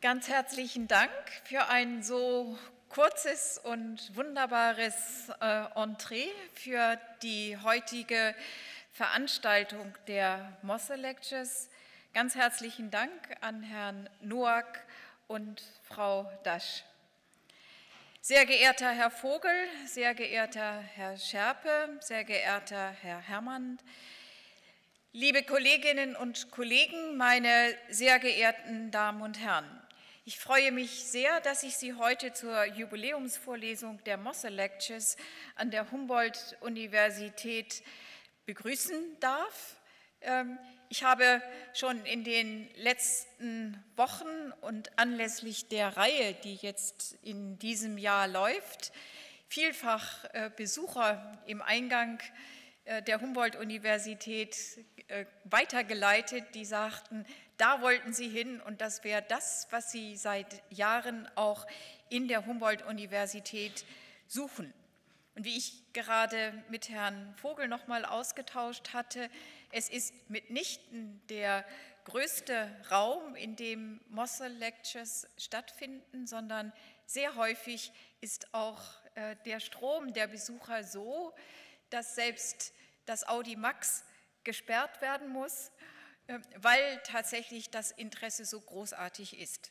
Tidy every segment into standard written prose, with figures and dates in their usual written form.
Ganz herzlichen Dank für ein so kurzes und wunderbares Entree für die heutige Veranstaltung der Mosse Lectures. Ganz herzlichen Dank an Herrn Noack und Frau Dasch. Sehr geehrter Herr Vogel, sehr geehrter Herr Scherpe, sehr geehrter Herr Herrmann, liebe Kolleginnen und Kollegen, meine sehr geehrten Damen und Herren. Ich freue mich sehr, dass ich Sie heute zur Jubiläumsvorlesung der Mosse Lectures an der Humboldt-Universität begrüßen darf. Ich habe schon in den letzten Wochen und anlässlich der Reihe, die jetzt in diesem Jahr läuft, vielfach Besucher im Eingang der Humboldt-Universität weitergeleitet, die sagten, da wollten sie hin und das wäre das, was sie seit Jahren auch in der Humboldt-Universität suchen. Und wie ich gerade mit Herrn Vogel noch mal ausgetauscht hatte, es ist mitnichten der größte Raum, in dem Mosse Lectures stattfinden, sondern sehr häufig ist auch der Strom der Besucher so, dass selbst das Audimax gesperrt werden muss, weil tatsächlich das Interesse so großartig ist.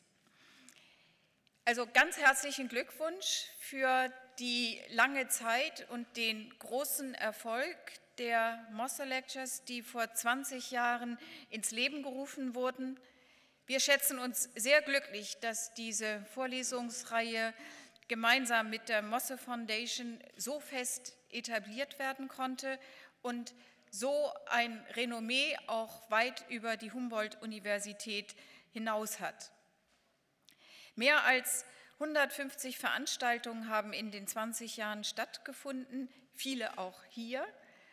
Also ganz herzlichen Glückwunsch für die lange Zeit und den großen Erfolg der Mosse Lectures, die vor 20 Jahren ins Leben gerufen wurden. Wir schätzen uns sehr glücklich, dass diese Vorlesungsreihe gemeinsam mit der Mosse Foundation so fest etabliert werden konnte und so ein Renommee auch weit über die Humboldt-Universität hinaus hat. Mehr als 150 Veranstaltungen haben in den 20 Jahren stattgefunden, viele auch hier.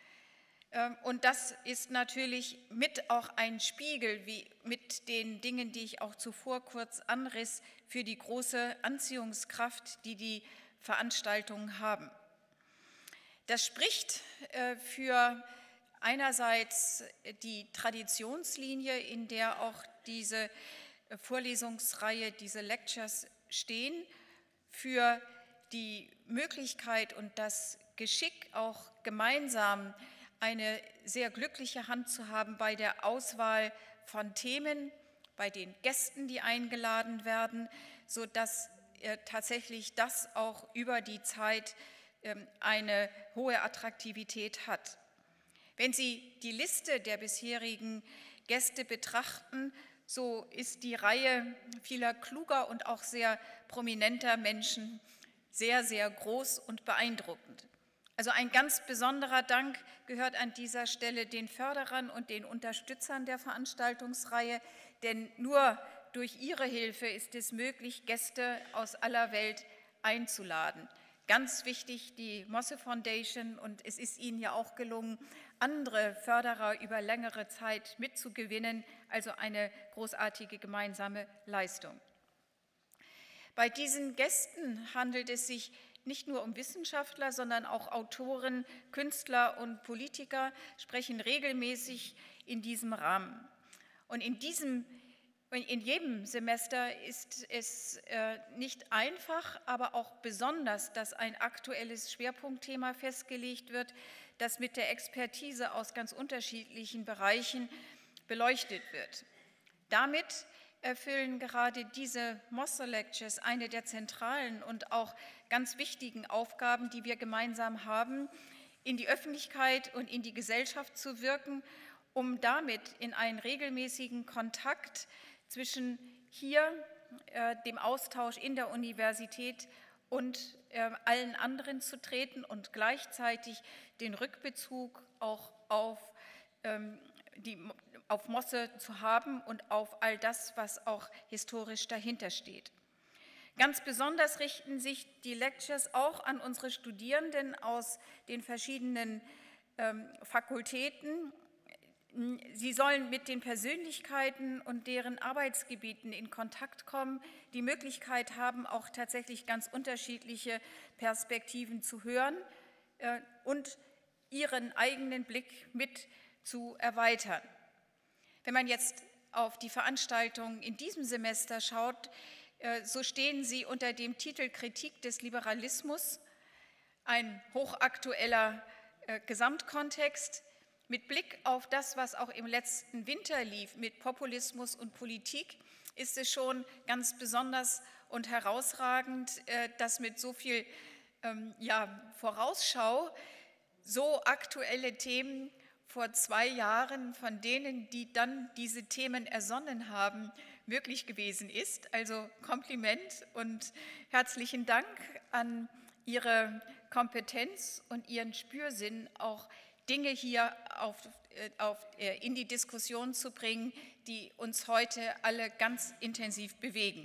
Und das ist natürlich mit auch ein Spiegel, wie mit den Dingen, die ich auch zuvor kurz anriss, für die große Anziehungskraft, die die Veranstaltungen haben. Das spricht für einerseits die Traditionslinie, in der auch diese Vorlesungsreihe, diese Lectures stehen, für die Möglichkeit und das Geschick, auch gemeinsam eine sehr glückliche Hand zu haben bei der Auswahl von Themen, bei den Gästen, die eingeladen werden, sodass tatsächlich das auch über die Zeit eine hohe Attraktivität hat. Wenn Sie die Liste der bisherigen Gäste betrachten, so ist die Reihe vieler kluger und auch sehr prominenter Menschen sehr, sehr groß und beeindruckend. Also ein ganz besonderer Dank gehört an dieser Stelle den Förderern und den Unterstützern der Veranstaltungsreihe, denn nur durch ihre Hilfe ist es möglich, Gäste aus aller Welt einzuladen. Ganz wichtig die Mosse Foundation, und es ist ihnen ja auch gelungen, andere Förderer über längere Zeit mitzugewinnen, also eine großartige gemeinsame Leistung. Bei diesen Gästen handelt es sich nicht nur um Wissenschaftler, sondern auch Autoren, Künstler und Politiker sprechen regelmäßig in diesem Rahmen. Und in jedem Semester ist es nicht einfach, aber auch besonders, dass ein aktuelles Schwerpunktthema festgelegt wird, das mit der Expertise aus ganz unterschiedlichen Bereichen beleuchtet wird. Damit erfüllen gerade diese Mosse Lectures eine der zentralen und auch ganz wichtigen Aufgaben, die wir gemeinsam haben, in die Öffentlichkeit und in die Gesellschaft zu wirken, um damit in einen regelmäßigen Kontakt zwischen hier, dem Austausch in der Universität und allen anderen zu treten und gleichzeitig den Rückbezug auch auf Mosse zu haben und auf all das, was auch historisch dahinter steht. Ganz besonders richten sich die Lectures auch an unsere Studierenden aus den verschiedenen Fakultäten. Sie sollen mit den Persönlichkeiten und deren Arbeitsgebieten in Kontakt kommen, die Möglichkeit haben, auch tatsächlich ganz unterschiedliche Perspektiven zu hören und ihren eigenen Blick mit zu erweitern. Wenn man jetzt auf die Veranstaltungen in diesem Semester schaut, so stehen sie unter dem Titel Kritik des Liberalismus, ein hochaktueller Gesamtkontext. Mit Blick auf das, was auch im letzten Winter lief mit Populismus und Politik, ist es schon ganz besonders und herausragend, dass mit so viel Vorausschau so aktuelle Themen vor 2 Jahren von denen, die dann diese Themen ersonnen haben, möglich gewesen ist. Also Kompliment und herzlichen Dank an Ihre Kompetenz und Ihren Spürsinn, auch Dinge hier in die Diskussion zu bringen, die uns heute alle ganz intensiv bewegen.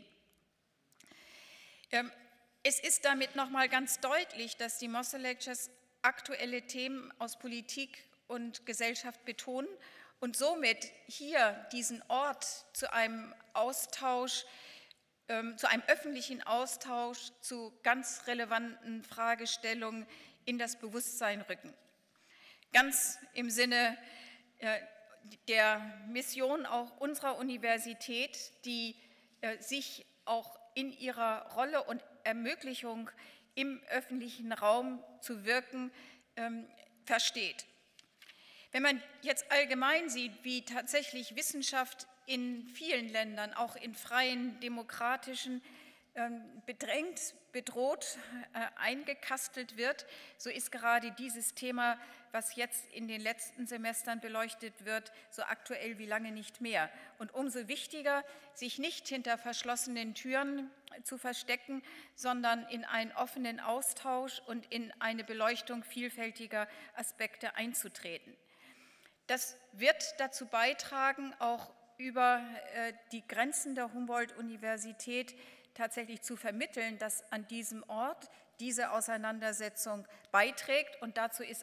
Es ist damit nochmal ganz deutlich, dass die Mosse Lectures aktuelle Themen aus Politik und Gesellschaft betonen und somit hier diesen Ort zu einem Austausch, zu einem öffentlichen Austausch zu ganz relevanten Fragestellungen in das Bewusstsein rücken. Ganz im Sinne der Mission auch unserer Universität, die sich auch in ihrer Rolle und Ermöglichung im öffentlichen Raum zu wirken versteht. Wenn man jetzt allgemein sieht, wie tatsächlich Wissenschaft in vielen Ländern, auch in freien, demokratischen, bedrängt, bedroht, eingekastelt wird, so ist gerade dieses Thema, was jetzt in den letzten Semestern beleuchtet wird, so aktuell wie lange nicht mehr. Und umso wichtiger, sich nicht hinter verschlossenen Türen zu verstecken, sondern in einen offenen Austausch und in eine Beleuchtung vielfältiger Aspekte einzutreten. Das wird dazu beitragen, auch über die Grenzen der Humboldt-Universität tatsächlich zu vermitteln, dass an diesem Ort diese Auseinandersetzung beiträgt. Und dazu ist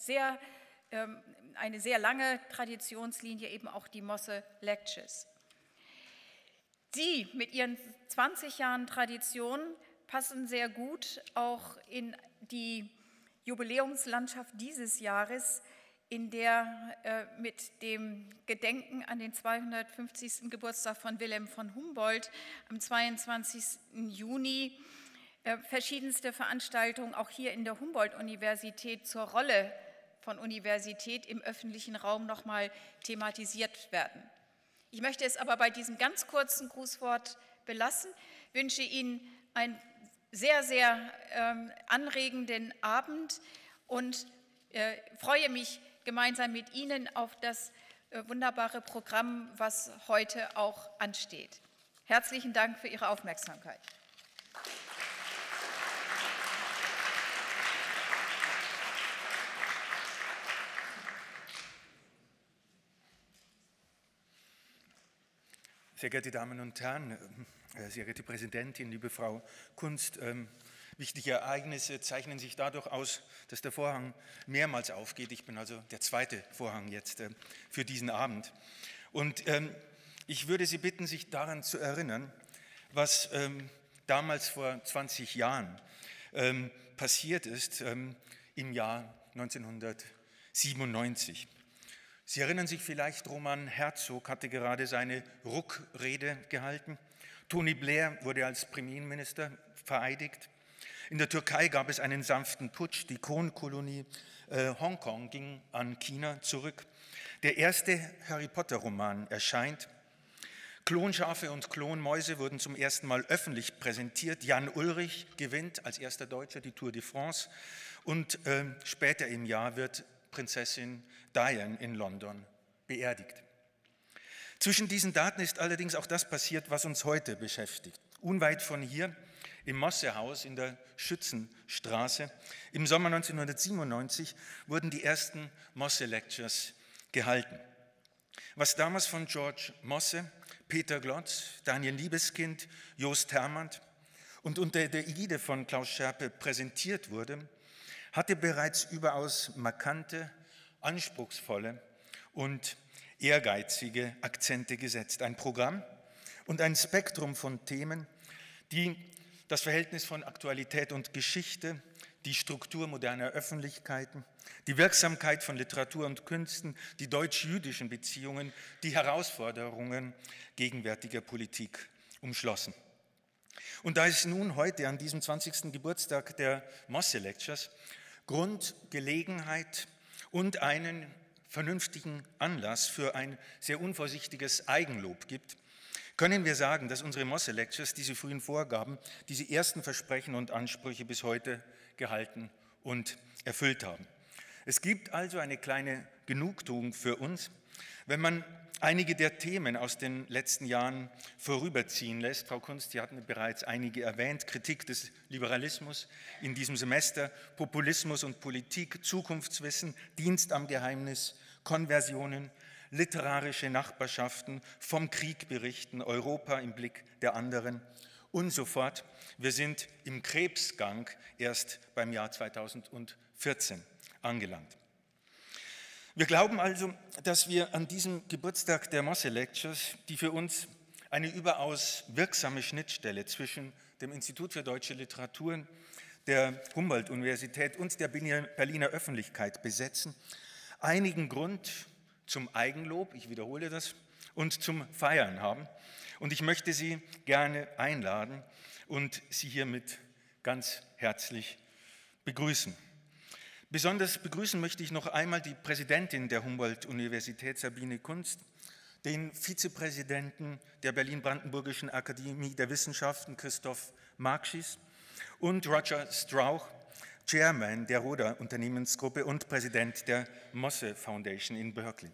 eine sehr lange Traditionslinie eben auch die Mosse Lectures. Sie mit ihren 20 Jahren Tradition passen sehr gut auch in die Jubiläumslandschaft dieses Jahres, in der mit dem Gedenken an den 250. Geburtstag von Wilhelm von Humboldt am 22. Juni verschiedenste Veranstaltungen auch hier in der Humboldt-Universität zur Rolle von Universität im öffentlichen Raum nochmal thematisiert werden. Ich möchte es aber bei diesem ganz kurzen Grußwort belassen, wünsche Ihnen einen sehr, sehr anregenden Abend und freue mich gemeinsam mit Ihnen auf das wunderbare Programm, was heute auch ansteht. Herzlichen Dank für Ihre Aufmerksamkeit. Sehr geehrte Damen und Herren, sehr geehrte Präsidentin, liebe Frau Kunst, wichtige Ereignisse zeichnen sich dadurch aus, dass der Vorhang mehrmals aufgeht. Ich bin also der zweite Vorhang jetzt für diesen Abend. Und ich würde Sie bitten, sich daran zu erinnern, was damals vor 20 Jahren passiert ist, im Jahr 1997. Sie erinnern sich vielleicht, Roman Herzog hatte gerade seine Ruck-Rede gehalten. Tony Blair wurde als Premierminister vereidigt. In der Türkei gab es einen sanften Putsch. Die Kronkolonie Hongkong ging an China zurück. Der erste Harry-Potter-Roman erscheint. Klonschafe und Klonmäuse wurden zum ersten Mal öffentlich präsentiert. Jan Ullrich gewinnt als erster Deutscher die Tour de France. Und später im Jahr wird Prinzessin Diana in London beerdigt. Zwischen diesen Daten ist allerdings auch das passiert, was uns heute beschäftigt. Unweit von hier, im Mossehaus in der Schützenstraße, im Sommer 1997 wurden die ersten Mosse Lectures gehalten. Was damals von George Mosse, Peter Glotz, Daniel Liebeskind, Jost Hermann und unter der Ägide von Klaus Scherpe präsentiert wurde, hatte bereits überaus markante, anspruchsvolle und ehrgeizige Akzente gesetzt. Ein Programm und ein Spektrum von Themen, die das Verhältnis von Aktualität und Geschichte, die Struktur moderner Öffentlichkeiten, die Wirksamkeit von Literatur und Künsten, die deutsch-jüdischen Beziehungen, die Herausforderungen gegenwärtiger Politik umschlossen. Und da ist nun heute an diesem 20. Geburtstag der Mosse Lectures Grund, Gelegenheit und einen vernünftigen Anlass für ein sehr unvorsichtiges Eigenlob gibt, können wir sagen, dass unsere Mosse Lectures diese frühen Vorgaben, diese ersten Versprechen und Ansprüche bis heute gehalten und erfüllt haben. Es gibt also eine kleine Genugtuung für uns, wenn man einige der Themen aus den letzten Jahren vorüberziehen lässt. Frau Kunst, Sie hatten bereits einige erwähnt: Kritik des Liberalismus in diesem Semester, Populismus und Politik, Zukunftswissen, Dienst am Geheimnis, Konversionen, literarische Nachbarschaften, vom Krieg berichten, Europa im Blick der anderen und so fort. Wir sind im Krebsgang erst beim Jahr 2014 angelangt. Wir glauben also, dass wir an diesem Geburtstag der Mosse Lectures, die für uns eine überaus wirksame Schnittstelle zwischen dem Institut für Deutsche Literatur, der Humboldt-Universität und der Berliner Öffentlichkeit besetzen, einigen Grund zum Eigenlob, ich wiederhole das, und zum Feiern haben. Und ich möchte Sie gerne einladen und Sie hiermit ganz herzlich begrüßen. Besonders begrüßen möchte ich noch einmal die Präsidentin der Humboldt-Universität, Sabine Kunst, den Vizepräsidenten der Berlin-Brandenburgischen Akademie der Wissenschaften, Christoph Markschies, und Roger Strauch, Chairman der Roda-Unternehmensgruppe und Präsident der Mosse Foundation in Berkeley.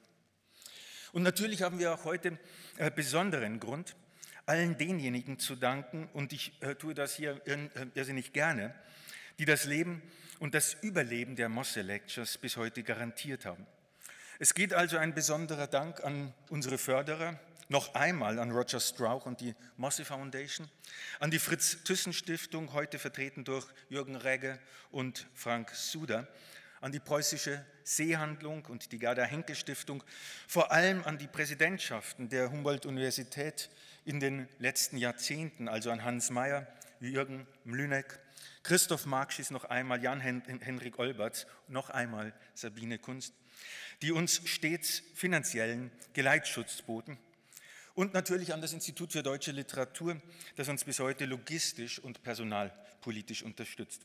Und natürlich haben wir auch heute besonderen Grund, allen denjenigen zu danken, und ich tue das hier irrsinnig gerne, die das Leben und das Überleben der Mosse Lectures bis heute garantiert haben. Es geht also ein besonderer Dank an unsere Förderer, noch einmal an Roger Strauch und die Mosse Foundation, an die Fritz-Thyssen-Stiftung, heute vertreten durch Jürgen Regge und Frank Suder, an die Preußische Seehandlung und die Gerda-Henke-Stiftung, vor allem an die Präsidentschaften der Humboldt-Universität in den letzten Jahrzehnten, also an Hans Mayer, Jürgen Mlüneck, Christoph Markschies noch einmal, Jan-Henrik Olberts, noch einmal Sabine Kunst, die uns stets finanziellen Geleitschutz boten, und natürlich an das Institut für Deutsche Literatur, das uns bis heute logistisch und personalpolitisch unterstützt.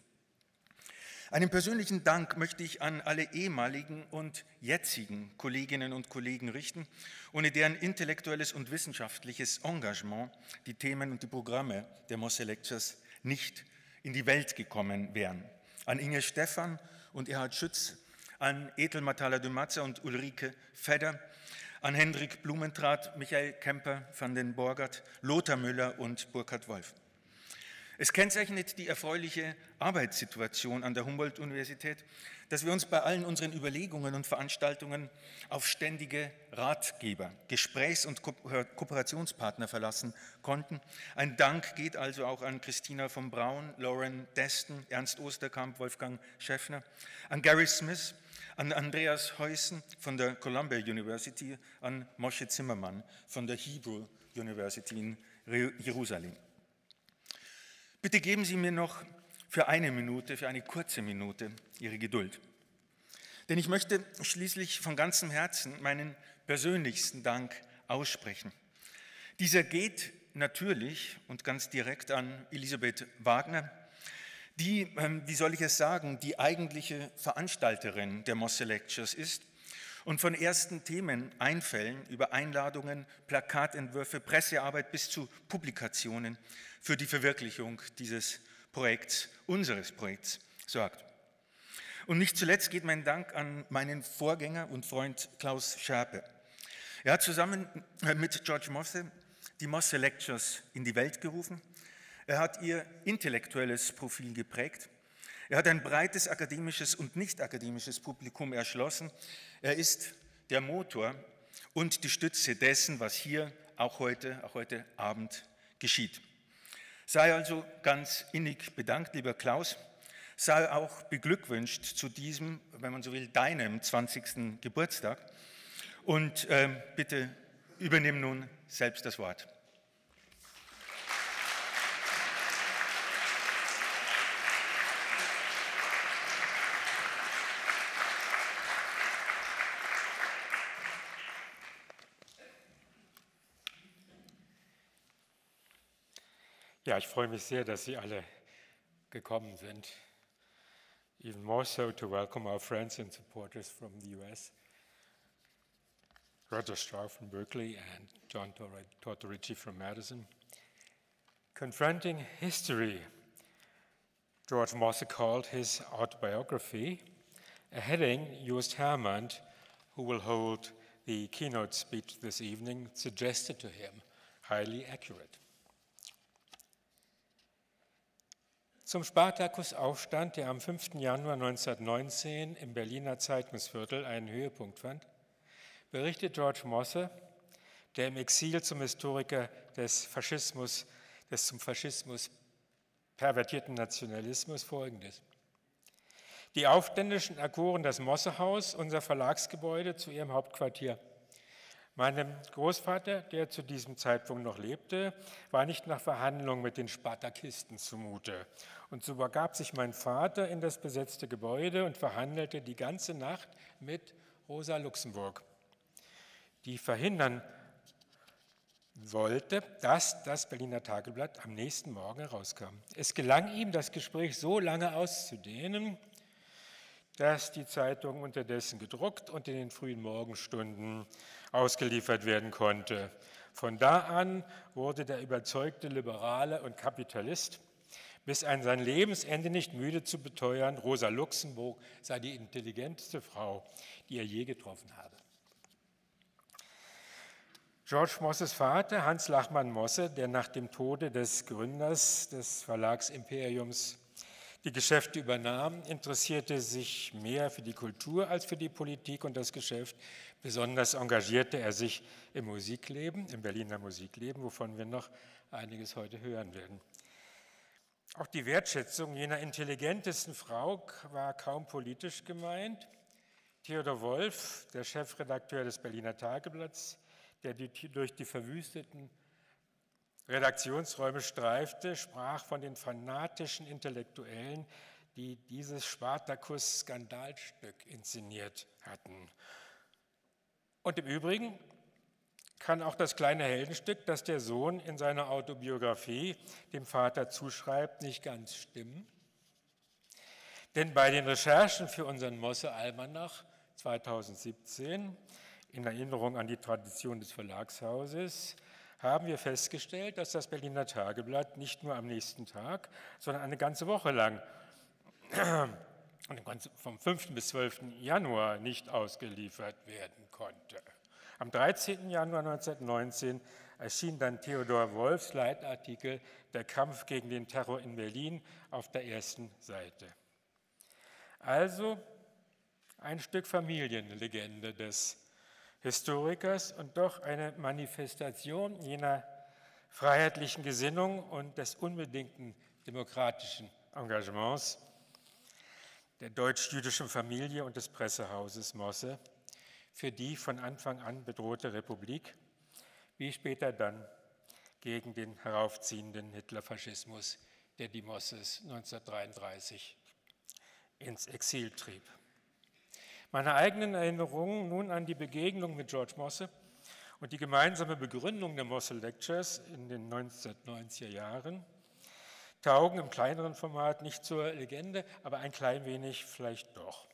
Einen persönlichen Dank möchte ich an alle ehemaligen und jetzigen Kolleginnen und Kollegen richten, ohne deren intellektuelles und wissenschaftliches Engagement die Themen und die Programme der Mosse Lectures nicht in die Welt gekommen wären. An Inge Stephan und Erhard Schütz, an Ethel Matala-de Mazza und Ulrike Fedder, an Hendrik Blumentrath, Michael Kemper, van den Borgert, Lothar Müller und Burkhard Wolf. Es kennzeichnet die erfreuliche Arbeitssituation an der Humboldt-Universität, dass wir uns bei allen unseren Überlegungen und Veranstaltungen auf ständige Ratgeber, Gesprächs- und Kooperationspartner verlassen konnten. Ein Dank geht also auch an Christina von Braun, Lauren Deston, Ernst Osterkamp, Wolfgang Schäffner, an Gary Smith, an Andreas Heusen von der Columbia University, an Moshe Zimmermann von der Hebrew University in Jerusalem. Bitte geben Sie mir noch für eine kurze Minute Ihre Geduld. Denn ich möchte schließlich von ganzem Herzen meinen persönlichsten Dank aussprechen. Dieser geht natürlich und ganz direkt an Elisabeth Wagner, die, wie soll ich es sagen, die eigentliche Veranstalterin der Mosse Lectures ist und von ersten Themeneinfällen über Einladungen, Plakatentwürfe, Pressearbeit bis zu Publikationen für die Verwirklichung dieses Projekts, unseres Projekts, sorgt. Und nicht zuletzt geht mein Dank an meinen Vorgänger und Freund Klaus Schärpe. Er hat zusammen mit George Mosse die Mosse Lectures in die Welt gerufen. Er hat ihr intellektuelles Profil geprägt. Er hat ein breites akademisches und nicht akademisches Publikum erschlossen. Er ist der Motor und die Stütze dessen, was hier auch heute Abend geschieht. Sei also ganz innig bedankt, lieber Klaus. Sei auch beglückwünscht zu diesem, wenn man so will, deinem 20. Geburtstag. Und bitte übernimm nun selbst das Wort. Ja, ich freue mich sehr, dass Sie alle gekommen sind. Even more so to welcome our friends and supporters from the US, Roger Strauch from Berkeley and John Tortorici from Madison. Confronting History, George Mosse called his autobiography, a heading Joost Hermand, who will hold the keynote speech this evening, suggested to him, highly accurate. Zum Spartakusaufstand, der am 5. Januar 1919 im Berliner Zeitungsviertel einen Höhepunkt fand, berichtet George Mosse, der im Exil zum Historiker des zum Faschismus pervertierten Nationalismus, Folgendes. Die Aufständischen erkoren das Mosse-Haus, unser Verlagsgebäude, zu ihrem Hauptquartier. Meinem Großvater, der zu diesem Zeitpunkt noch lebte, war nicht nach Verhandlungen mit den Spartakisten zumute. Und so begab sich mein Vater in das besetzte Gebäude und verhandelte die ganze Nacht mit Rosa Luxemburg, die verhindern wollte, dass das Berliner Tageblatt am nächsten Morgen herauskam. Es gelang ihm, das Gespräch so lange auszudehnen, dass die Zeitung unterdessen gedruckt und in den frühen Morgenstunden ausgeliefert werden konnte. Von da an wurde der überzeugte Liberale und Kapitalist bis an sein Lebensende nicht müde zu beteuern, Rosa Luxemburg sei die intelligenteste Frau, die er je getroffen habe. George Mosses Vater, Hans Lachmann Mosse, der nach dem Tode des Gründers des Verlagsimperiums die Geschäfte übernahm, interessierte sich mehr für die Kultur als für die Politik und das Geschäft. Besonders engagierte er sich im Musikleben, im Berliner Musikleben, wovon wir noch einiges heute hören werden. Auch die Wertschätzung jener intelligentesten Frau war kaum politisch gemeint. Theodor Wolff, der Chefredakteur des Berliner Tageblatts, der durch die verwüsteten Redaktionsräume streifte, sprach von den fanatischen Intellektuellen, die dieses Spartakus-Skandalstück inszeniert hatten. Und im Übrigen kann auch das kleine Heldenstück, das der Sohn in seiner Autobiografie dem Vater zuschreibt, nicht ganz stimmen. Denn bei den Recherchen für unseren Mosse-Almanach 2017, in Erinnerung an die Tradition des Verlagshauses, haben wir festgestellt, dass das Berliner Tageblatt nicht nur am nächsten Tag, sondern eine ganze Woche lang, vom 5. bis 12. Januar, nicht ausgeliefert werden konnte. Am 13. Januar 1919 erschien dann Theodor Wolffs Leitartikel Der Kampf gegen den Terror in Berlin auf der ersten Seite. Also ein Stück Familienlegende des Historikers und doch eine Manifestation jener freiheitlichen Gesinnung und des unbedingten demokratischen Engagements der deutsch-jüdischen Familie und des Pressehauses Mosse für die von Anfang an bedrohte Republik, wie später dann gegen den heraufziehenden Hitlerfaschismus, der die Mosses 1933 ins Exil trieb. Meine eigenen Erinnerungen nun an die Begegnung mit George Mosse und die gemeinsame Begründung der Mosse Lectures in den 1990er Jahren taugen im kleineren Format nicht zur Legende, aber ein klein wenig vielleicht doch.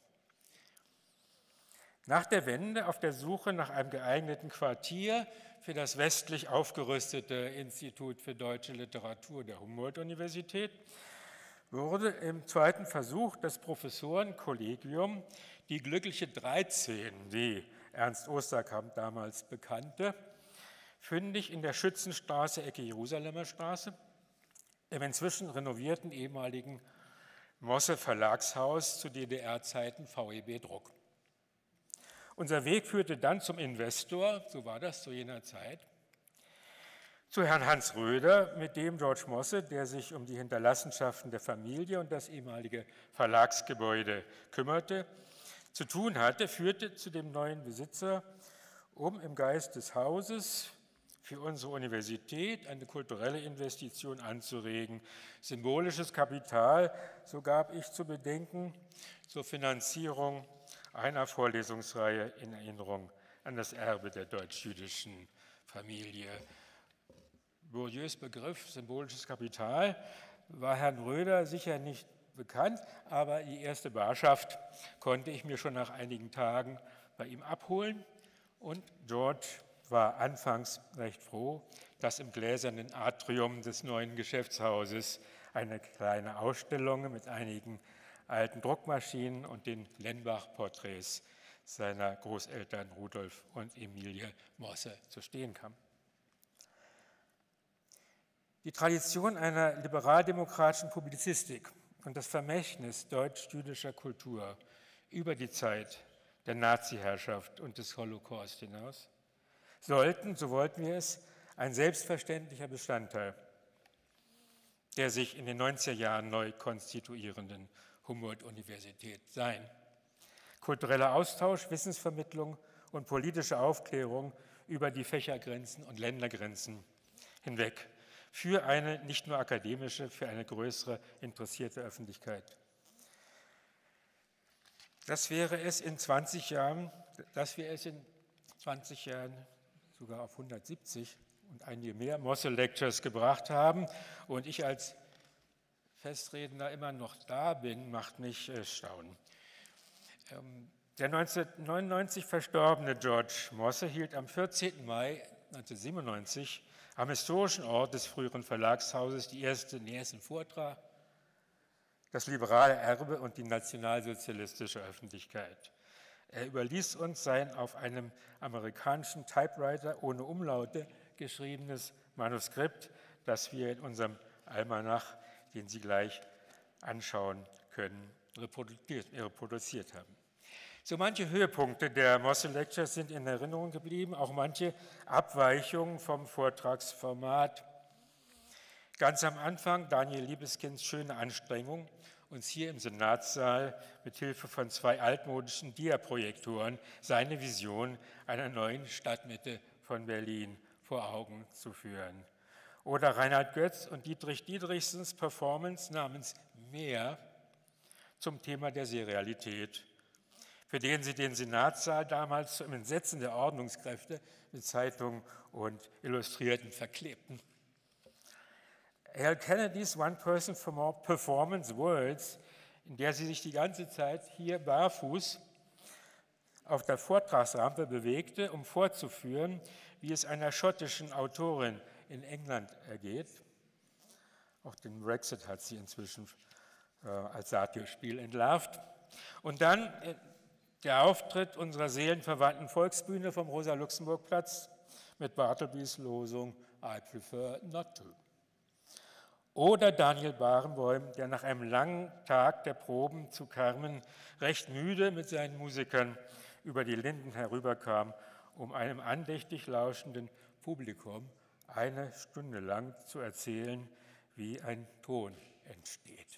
Nach der Wende, auf der Suche nach einem geeigneten Quartier für das westlich aufgerüstete Institut für deutsche Literatur der Humboldt-Universität, wurde im zweiten Versuch das Professorenkollegium die glückliche 13, wie Ernst Osterkamp damals bekannte, fündig in der Schützenstraße, Ecke Jerusalemer Straße, im inzwischen renovierten ehemaligen Mosse Verlagshaus zu DDR-Zeiten VEB Druck. Unser Weg führte dann zum Investor, so war das zu jener Zeit, zu Herrn Hans Röder, mit dem George Mosse, der sich um die Hinterlassenschaften der Familie und das ehemalige Verlagsgebäude kümmerte, zu tun hatte, führte zu dem neuen Besitzer, um im Geist des Hauses für unsere Universität eine kulturelle Investition anzuregen. Symbolisches Kapital, so gab ich zu bedenken, zur Finanzierung einer Vorlesungsreihe in Erinnerung an das Erbe der deutsch-jüdischen Familie Bourdieus Begriff symbolisches Kapital war Herrn Röder sicher nicht bekannt, aber die erste Barschaft konnte ich mir schon nach einigen Tagen bei ihm abholen. Und George war anfangs recht froh, dass im gläsernen Atrium des neuen Geschäftshauses eine kleine Ausstellung mit einigen alten Druckmaschinen und den Lenbach-Porträts seiner Großeltern Rudolf und Emilie Mosse zu stehen kam. Die Tradition einer liberaldemokratischen Publizistik und das Vermächtnis deutsch-jüdischer Kultur über die Zeit der Nazi-Herrschaft und des Holocaust hinaus sollten, so wollten wir es, ein selbstverständlicher Bestandteil der sich in den 90er Jahren neu konstituierenden Humboldt-Universität sein. Kultureller Austausch, Wissensvermittlung und politische Aufklärung über die Fächergrenzen und Ländergrenzen hinweg für eine nicht nur akademische, für eine größere interessierte Öffentlichkeit. Dass wir es in 20 Jahren, sogar auf 170 und einige mehr Mosse Lectures gebracht haben und ich als Festredender immer noch da bin, macht mich staunen. Der 1999 verstorbene George Mosse hielt am 14. Mai 1997 am historischen Ort des früheren Verlagshauses den ersten Vortrag, das liberale Erbe und die nationalsozialistische Öffentlichkeit. Er überließ uns sein auf einem amerikanischen Typewriter ohne Umlaute geschriebenes Manuskript, das wir in unserem Almanach, den Sie gleich anschauen können, reproduziert haben. So manche Höhepunkte der Mosse Lectures sind in Erinnerung geblieben, auch manche Abweichungen vom Vortragsformat. Ganz am Anfang Daniel Liebeskinds schöne Anstrengung, uns hier im Senatssaal mit Hilfe von 2 altmodischen Diaprojektoren seine Vision einer neuen Stadtmitte von Berlin vor Augen zu führen. Oder Reinhard Götz und Dietrich Dietrichsens Performance namens Mehr zum Thema der Serialität, für den sie den Senatssaal damals zum Entsetzen der Ordnungskräfte mit Zeitungen und Illustrierten verklebten. Hal Kennedys One-Person-Performance Worlds, in der sie sich die ganze Zeit hier barfuß auf der Vortragsrampe bewegte, um vorzuführen, wie es einer schottischen Autorin in England ergeht. Auch den Brexit hat sie inzwischen als Satyrspiel entlarvt. Und dann der Auftritt unserer seelenverwandten Volksbühne vom Rosa-Luxemburg-Platz mit Bartlebys Losung I prefer not to. Oder Daniel Barenboim, der nach einem langen Tag der Proben zu Carmen recht müde mit seinen Musikern über die Linden herüberkam, um einem andächtig lauschenden Publikum 1 Stunde lang zu erzählen, wie ein Ton entsteht.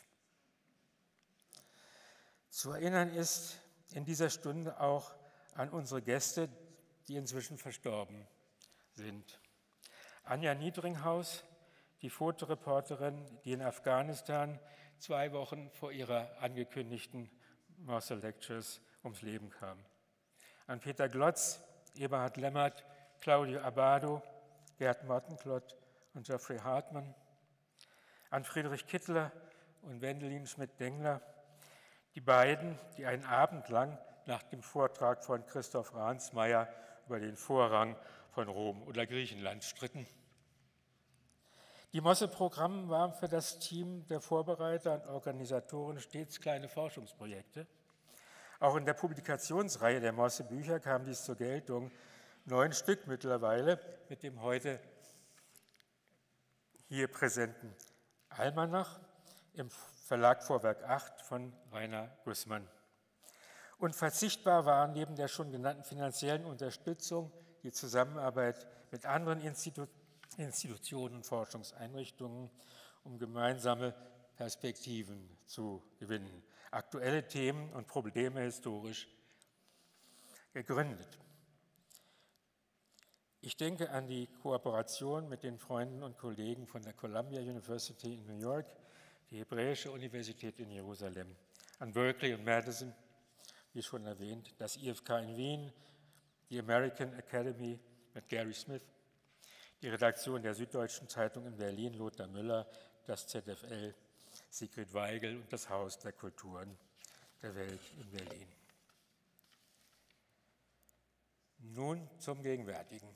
Zu erinnern ist in dieser Stunde auch an unsere Gäste, die inzwischen verstorben sind. Anja Niedringhaus, die Fotoreporterin, die in Afghanistan 2 Wochen vor ihrer angekündigten Mosse Lectures ums Leben kam. An Peter Glotz, Eberhard Lemmert, Claudio Abbado, Gerd Mottenklott und Geoffrey Hartmann. An Friedrich Kittler und Wendelin Schmidt-Dengler, die beiden, die einen Abend lang nach dem Vortrag von Christoph Ransmayr über den Vorrang von Rom oder Griechenland stritten. Die Mosse-Programme waren für das Team der Vorbereiter und Organisatoren stets kleine Forschungsprojekte. Auch in der Publikationsreihe der Mosse-Bücher kam dies zur Geltung, 9 Stück mittlerweile, mit dem heute hier präsenten Almanach im Verlag Vorwerk 8 von Rainer Gussmann. Unverzichtbar waren neben der schon genannten finanziellen Unterstützung die Zusammenarbeit mit anderen Institutionen und Forschungseinrichtungen, um gemeinsame Perspektiven zu gewinnen, aktuelle Themen und Probleme historisch gegründet. Ich denke an die Kooperation mit den Freunden und Kollegen von der Columbia University in New York, die Hebräische Universität in Jerusalem, an Berkeley und Madison, wie schon erwähnt, das IFK in Wien, die American Academy mit Gary Smith, die Redaktion der Süddeutschen Zeitung in Berlin Lothar Müller, das ZFL Sigrid Weigel und das Haus der Kulturen der Welt in Berlin. Nun zum Gegenwärtigen.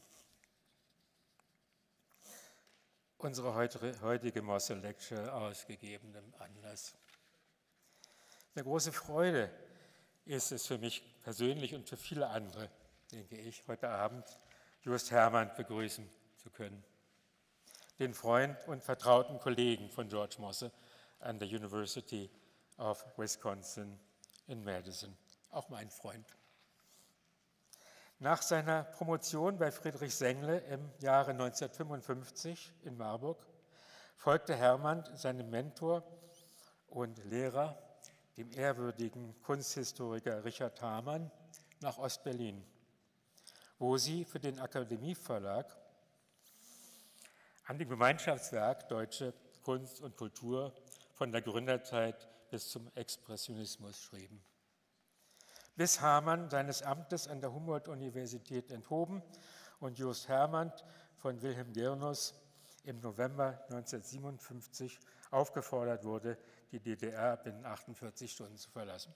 Unsere heutige Mossel Lecture aus gegebenem Anlass. Eine große Freude ist es für mich persönlich und für viele andere, denke ich, heute Abend Just Hermann begrüßen zu können, den Freund und vertrauten Kollegen von George Mosse an der University of Wisconsin in Madison, auch mein Freund. Nach seiner Promotion bei Friedrich Sengle im Jahre 1955 in Marburg folgte Hermann seinem Mentor und Lehrer, dem ehrwürdigen Kunsthistoriker Richard Hamann, nach Ostberlin, wo sie für den Akademieverlag an dem Gemeinschaftswerk Deutsche Kunst und Kultur von der Gründerzeit bis zum Expressionismus schrieben. Bis Hamann seines Amtes an der Humboldt-Universität enthoben und Just Hermann von Wilhelm Girnus im November 1957 aufgefordert wurde, die DDR binnen 48 Stunden zu verlassen.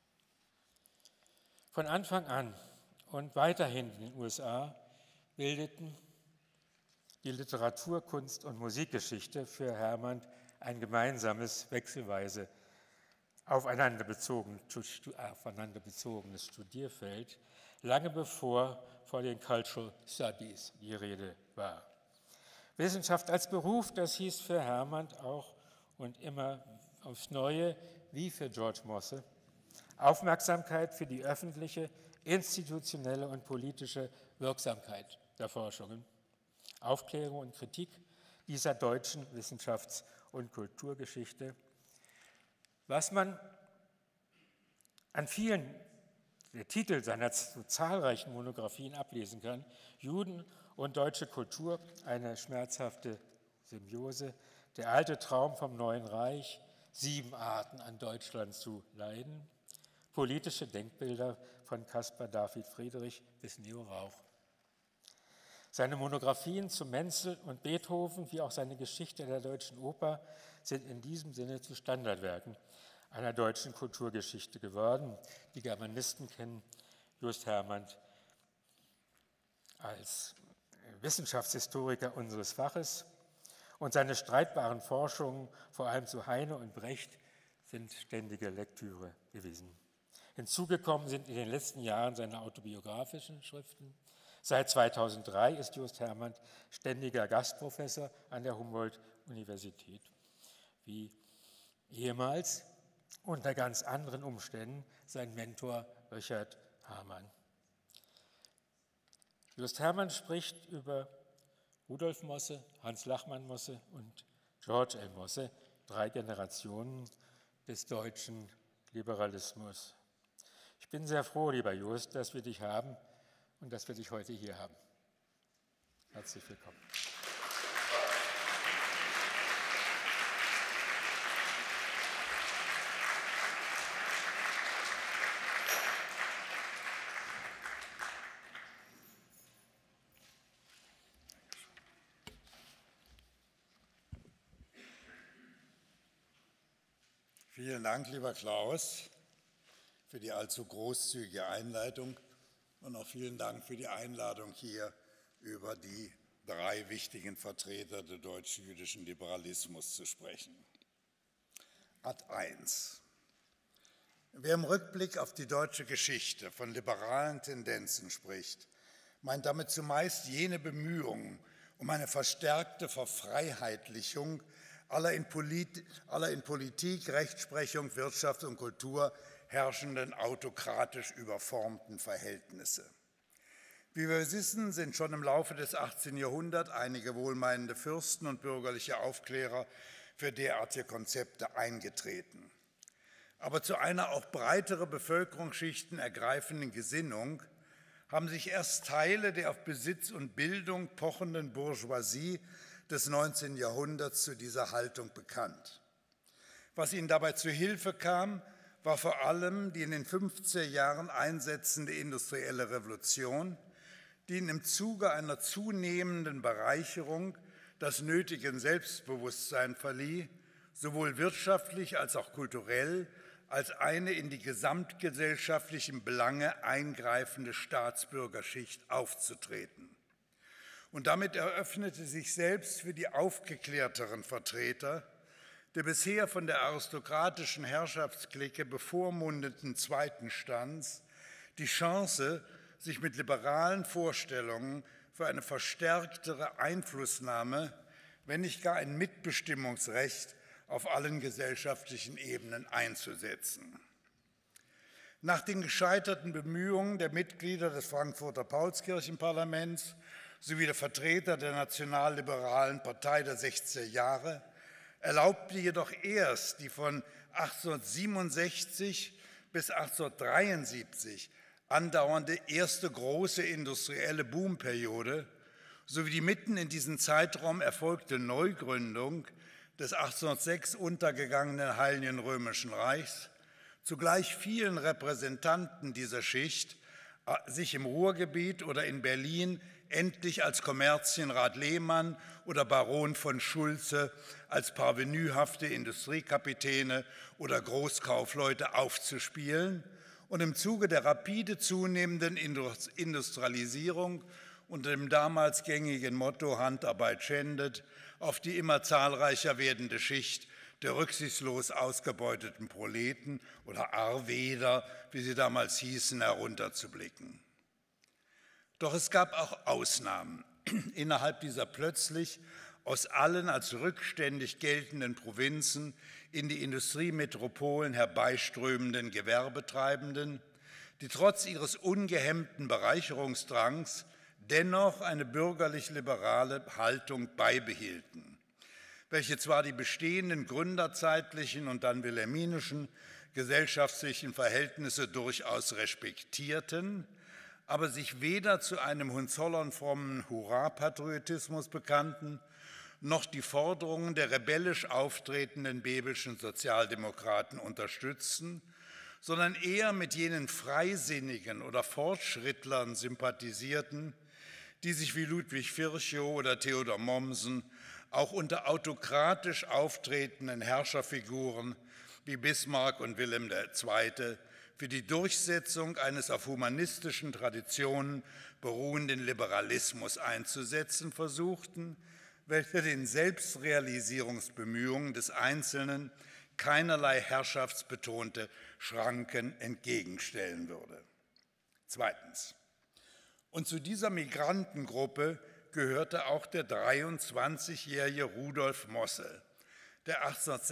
Von Anfang an und weiterhin in den USA bildeten die Literatur-, Kunst- und Musikgeschichte für Hermann ein gemeinsames, wechselweise aufeinander bezogenes Studierfeld, lange bevor vor den Cultural Studies die Rede war. Wissenschaft als Beruf, das hieß für Hermann auch und immer aufs Neue, wie für George Mosse, Aufmerksamkeit für die öffentliche, institutionelle und politische Wirksamkeit der Forschungen, Aufklärung und Kritik dieser deutschen Wissenschafts- und Kulturgeschichte, was man an vielen der Titel seiner so zahlreichen Monographien ablesen kann: Juden und deutsche Kultur, eine schmerzhafte Symbiose, der alte Traum vom Neuen Reich, 7 Arten an Deutschland zu leiden, politische Denkbilder von Caspar David Friedrich bis Neo Rauch. Seine Monographien zu Menzel und Beethoven, wie auch seine Geschichte der deutschen Oper, sind in diesem Sinne zu Standardwerken einer deutschen Kulturgeschichte geworden. Die Germanisten kennen Just Hermann als Wissenschaftshistoriker unseres Faches und seine streitbaren Forschungen, vor allem zu Heine und Brecht, sind ständige Lektüre gewesen. Hinzugekommen sind in den letzten Jahren seine autobiografischen Schriften. Seit 2003 ist Just Hermann ständiger Gastprofessor an der Humboldt-Universität, wie ehemals unter ganz anderen Umständen sein Mentor Richard Hamann. Just Hermann spricht über Rudolf Mosse, Hans Lachmann Mosse und George L. Mosse, 3 Generationen des deutschen Liberalismus. Ich bin sehr froh, lieber Just, dass wir dich haben und dass wir dich heute hier haben. Herzlich willkommen. Vielen Dank, lieber Klaus, für die allzu großzügige Einleitung und auch vielen Dank für die Einladung, hier über die 3 wichtigen Vertreter des deutsch-jüdischen Liberalismus zu sprechen. Ad 1. Wer im Rückblick auf die deutsche Geschichte von liberalen Tendenzen spricht, meint damit zumeist jene Bemühungen um eine verstärkte Verfreiheitlichung aller in Politik, Rechtsprechung, Wirtschaft und Kultur herrschenden autokratisch überformten Verhältnisse. Wie wir wissen, sind schon im Laufe des 18. Jahrhunderts einige wohlmeinende Fürsten und bürgerliche Aufklärer für derartige Konzepte eingetreten. Aber zu einer auch breitere Bevölkerungsschichten ergreifenden Gesinnung haben sich erst Teile der auf Besitz und Bildung pochenden Bourgeoisie des 19. Jahrhunderts zu dieser Haltung bekannt. Was ihnen dabei zu Hilfe kam, war vor allem die in den 50er Jahren einsetzende industrielle Revolution, die ihnen im Zuge einer zunehmenden Bereicherung das nötige Selbstbewusstsein verlieh, sowohl wirtschaftlich als auch kulturell, als eine in die gesamtgesellschaftlichen Belange eingreifende Staatsbürgerschicht aufzutreten. Und damit eröffnete sich selbst für die aufgeklärteren Vertreter der bisher von der aristokratischen Herrschaftsklicke bevormundeten zweiten Stands die Chance, sich mit liberalen Vorstellungen für eine verstärktere Einflussnahme, wenn nicht gar ein Mitbestimmungsrecht auf allen gesellschaftlichen Ebenen einzusetzen. Nach den gescheiterten Bemühungen der Mitglieder des Frankfurter Paulskirchenparlaments sowie der Vertreter der nationalliberalen Partei der 60er Jahre erlaubte jedoch erst die von 1867 bis 1873 andauernde erste große industrielle Boomperiode sowie die mitten in diesen Zeitraum erfolgte Neugründung des 1806 untergegangenen Heiligen Römischen Reichs, zugleich vielen Repräsentanten dieser Schicht sich im Ruhrgebiet oder in Berlin endlich als Kommerzienrat Lehmann oder Baron von Schulze, als parvenühafte Industriekapitäne oder Großkaufleute aufzuspielen und im Zuge der rapide zunehmenden Industrialisierung unter dem damals gängigen Motto Handarbeit schändet auf die immer zahlreicher werdende Schicht der rücksichtslos ausgebeuteten Proleten oder Arveder, wie sie damals hießen, herunterzublicken. Doch es gab auch Ausnahmen innerhalb dieser plötzlich aus allen als rückständig geltenden Provinzen in die Industriemetropolen herbeiströmenden Gewerbetreibenden, die trotz ihres ungehemmten Bereicherungsdrangs dennoch eine bürgerlich-liberale Haltung beibehielten, welche zwar die bestehenden gründerzeitlichen und dann wilhelminischen gesellschaftlichen Verhältnisse durchaus respektierten, aber sich weder zu einem hohenzollernfrommen Hurra-Patriotismus bekannten, noch die Forderungen der rebellisch auftretenden bebelschen Sozialdemokraten unterstützten, sondern eher mit jenen Freisinnigen oder Fortschrittlern sympathisierten, die sich wie Ludwig Virchow oder Theodor Mommsen auch unter autokratisch auftretenden Herrscherfiguren wie Bismarck und Wilhelm II. Für die Durchsetzung eines auf humanistischen Traditionen beruhenden Liberalismus einzusetzen versuchten, welcher den Selbstrealisierungsbemühungen des Einzelnen keinerlei herrschaftsbetonte Schranken entgegenstellen würde. Zweitens. Und zu dieser Migrantengruppe gehörte auch der 23-jährige Rudolf Mosse, der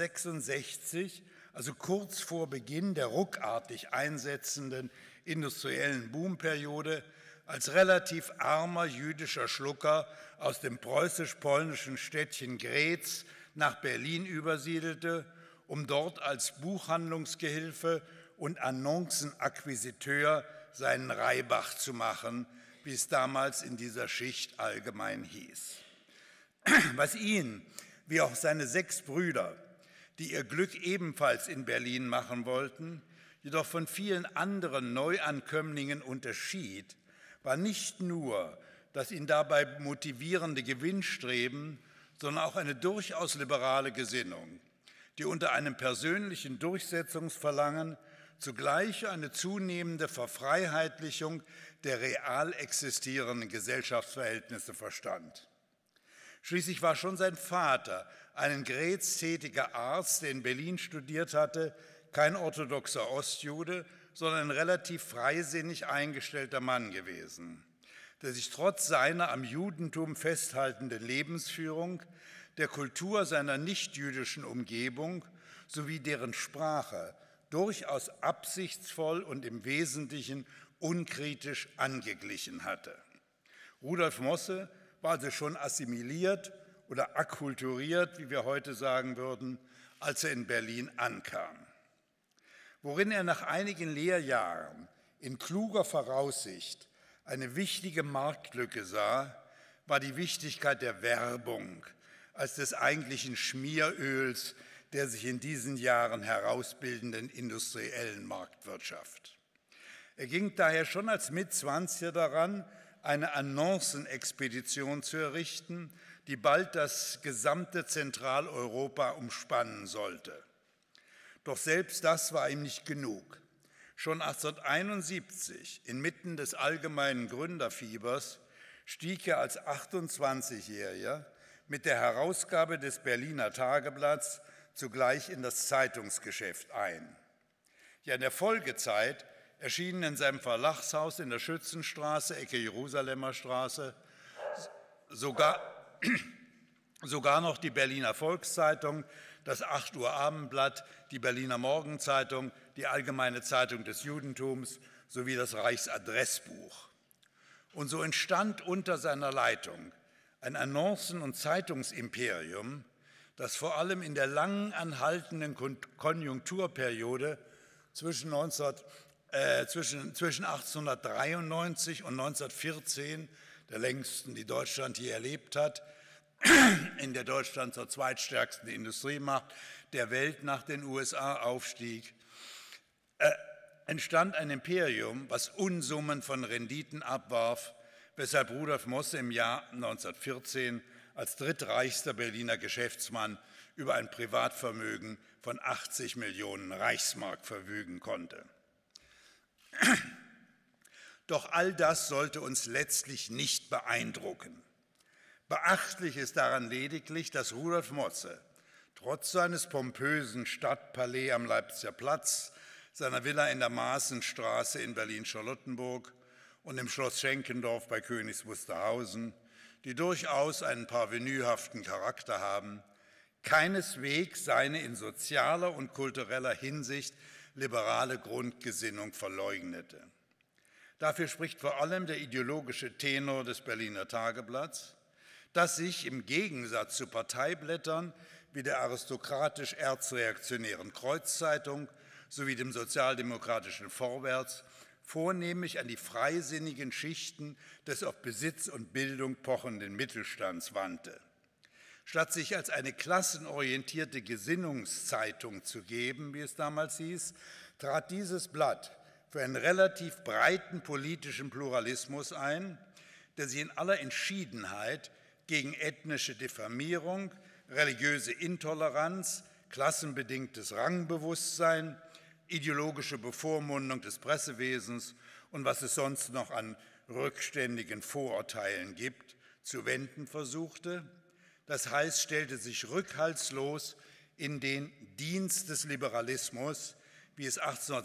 1866, also kurz vor Beginn der ruckartig einsetzenden industriellen Boomperiode, als relativ armer jüdischer Schlucker aus dem preußisch-polnischen Städtchen Grätz nach Berlin übersiedelte, um dort als Buchhandlungsgehilfe und Annoncenakquisiteur seinen Reibach zu machen, wie es damals in dieser Schicht allgemein hieß. Was ihn, wie auch seine 6 Brüder, die ihr Glück ebenfalls in Berlin machen wollten, jedoch von vielen anderen Neuankömmlingen unterschied, war nicht nur das ihn dabei motivierende Gewinnstreben, sondern auch eine durchaus liberale Gesinnung, die unter einem persönlichen Durchsetzungsverlangen zugleich eine zunehmende Verfreiheitlichung der real existierenden Gesellschaftsverhältnisse verstand. Schließlich war schon sein Vater, ein in Grätz tätiger Arzt, der in Berlin studiert hatte, kein orthodoxer Ostjude, sondern ein relativ freisinnig eingestellter Mann gewesen, der sich trotz seiner am Judentum festhaltenden Lebensführung, der Kultur seiner nichtjüdischen Umgebung sowie deren Sprache durchaus absichtsvoll und im Wesentlichen unkritisch angeglichen hatte. Rudolf Mosse war also schon assimiliert oder akkulturiert, wie wir heute sagen würden, als er in Berlin ankam. Worin er nach einigen Lehrjahren in kluger Voraussicht eine wichtige Marktlücke sah, war die Wichtigkeit der Werbung als des eigentlichen Schmieröls der sich in diesen Jahren herausbildenden industriellen Marktwirtschaft. Er ging daher schon als Mitzwanziger daran, eine Annoncenexpedition zu errichten, die bald das gesamte Zentraleuropa umspannen sollte. Doch selbst das war ihm nicht genug. Schon 1871, inmitten des allgemeinen Gründerfiebers, stieg er als 28-Jähriger mit der Herausgabe des Berliner Tageblatts zugleich in das Zeitungsgeschäft ein. Ja, in der Folgezeit erschienen in seinem Verlagshaus in der Schützenstraße, Ecke Jerusalemer Straße, sogar noch die Berliner Volkszeitung, das 8 Uhr Abendblatt, die Berliner Morgenzeitung, die Allgemeine Zeitung des Judentums sowie das Reichsadressbuch. Und so entstand unter seiner Leitung ein Annoncen- und Zeitungsimperium, das vor allem in der langen anhaltenden Konjunkturperiode zwischen 1893 und 1914, der längsten, die Deutschland je erlebt hat, in der Deutschland zur zweitstärksten Industriemacht der Welt nach den USA aufstieg, entstand ein Imperium, was Unsummen von Renditen abwarf, weshalb Rudolf Mosse im Jahr 1914 als drittreichster Berliner Geschäftsmann über ein Privatvermögen von 80 Millionen Reichsmark verfügen konnte. Doch all das sollte uns letztlich nicht beeindrucken. Beachtlich ist daran lediglich, dass Rudolf Mosse trotz seines pompösen Stadtpalais am Leipziger Platz, seiner Villa in der Maaßenstraße in Berlin-Charlottenburg und im Schloss Schenkendorf bei Königs Wusterhausen, die durchaus einen parvenuhaften Charakter haben, keineswegs seine in sozialer und kultureller Hinsicht liberale Grundgesinnung verleugnete. Dafür spricht vor allem der ideologische Tenor des Berliner Tageblatts, das sich im Gegensatz zu Parteiblättern wie der aristokratisch-erzreaktionären Kreuzzeitung sowie dem sozialdemokratischen Vorwärts vornehmlich an die freisinnigen Schichten des auf Besitz und Bildung pochenden Mittelstands wandte. Statt sich als eine klassenorientierte Gesinnungszeitung zu geben, wie es damals hieß, trat dieses Blatt für einen relativ breiten politischen Pluralismus ein, der sich in aller Entschiedenheit gegen ethnische Diffamierung, religiöse Intoleranz, klassenbedingtes Rangbewusstsein, ideologische Bevormundung des Pressewesens und was es sonst noch an rückständigen Vorurteilen gibt, zu wenden versuchte. Das heißt, stellte sich rückhaltslos in den Dienst des Liberalismus, wie es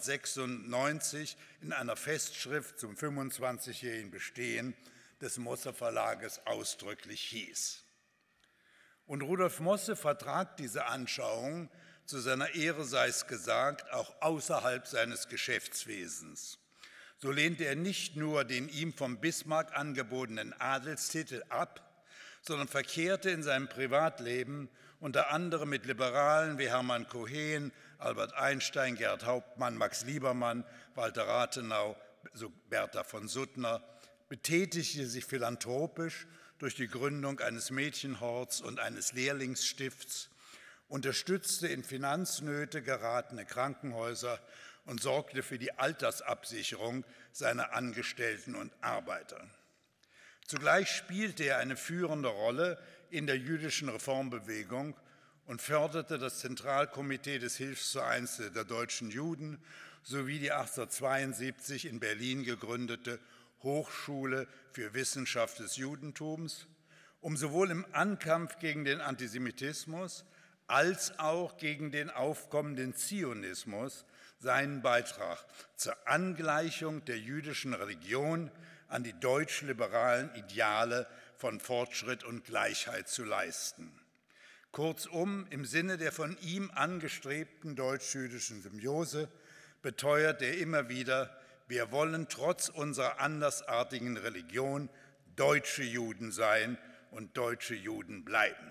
1896 in einer Festschrift zum 25-jährigen Bestehen des Mosse Verlages ausdrücklich hieß. Und Rudolf Mosse vertrat diese Anschauung, zu seiner Ehre sei es gesagt, auch außerhalb seines Geschäftswesens. So lehnte er nicht nur den ihm vom Bismarck angebotenen Adelstitel ab, sondern verkehrte in seinem Privatleben unter anderem mit Liberalen wie Hermann Cohen, Albert Einstein, Gerhard Hauptmann, Max Liebermann, Walter Rathenau, Bertha von Suttner, betätigte sich philanthropisch durch die Gründung eines Mädchenhorts und eines Lehrlingsstifts, unterstützte in Finanznöte geratene Krankenhäuser und sorgte für die Altersabsicherung seiner Angestellten und Arbeiter. Zugleich spielte er eine führende Rolle in der jüdischen Reformbewegung und förderte das Zentralkomitee des Hilfsvereins der deutschen Juden sowie die 1872 in Berlin gegründete Hochschule für Wissenschaft des Judentums, um sowohl im Ankampf gegen den Antisemitismus als auch gegen den aufkommenden Zionismus seinen Beitrag zur Angleichung der jüdischen Religion an die deutsch-liberalen Ideale von Fortschritt und Gleichheit zu leisten. Kurzum, im Sinne der von ihm angestrebten deutsch-jüdischen Symbiose beteuert er immer wieder, wir wollen trotz unserer andersartigen Religion deutsche Juden sein und deutsche Juden bleiben.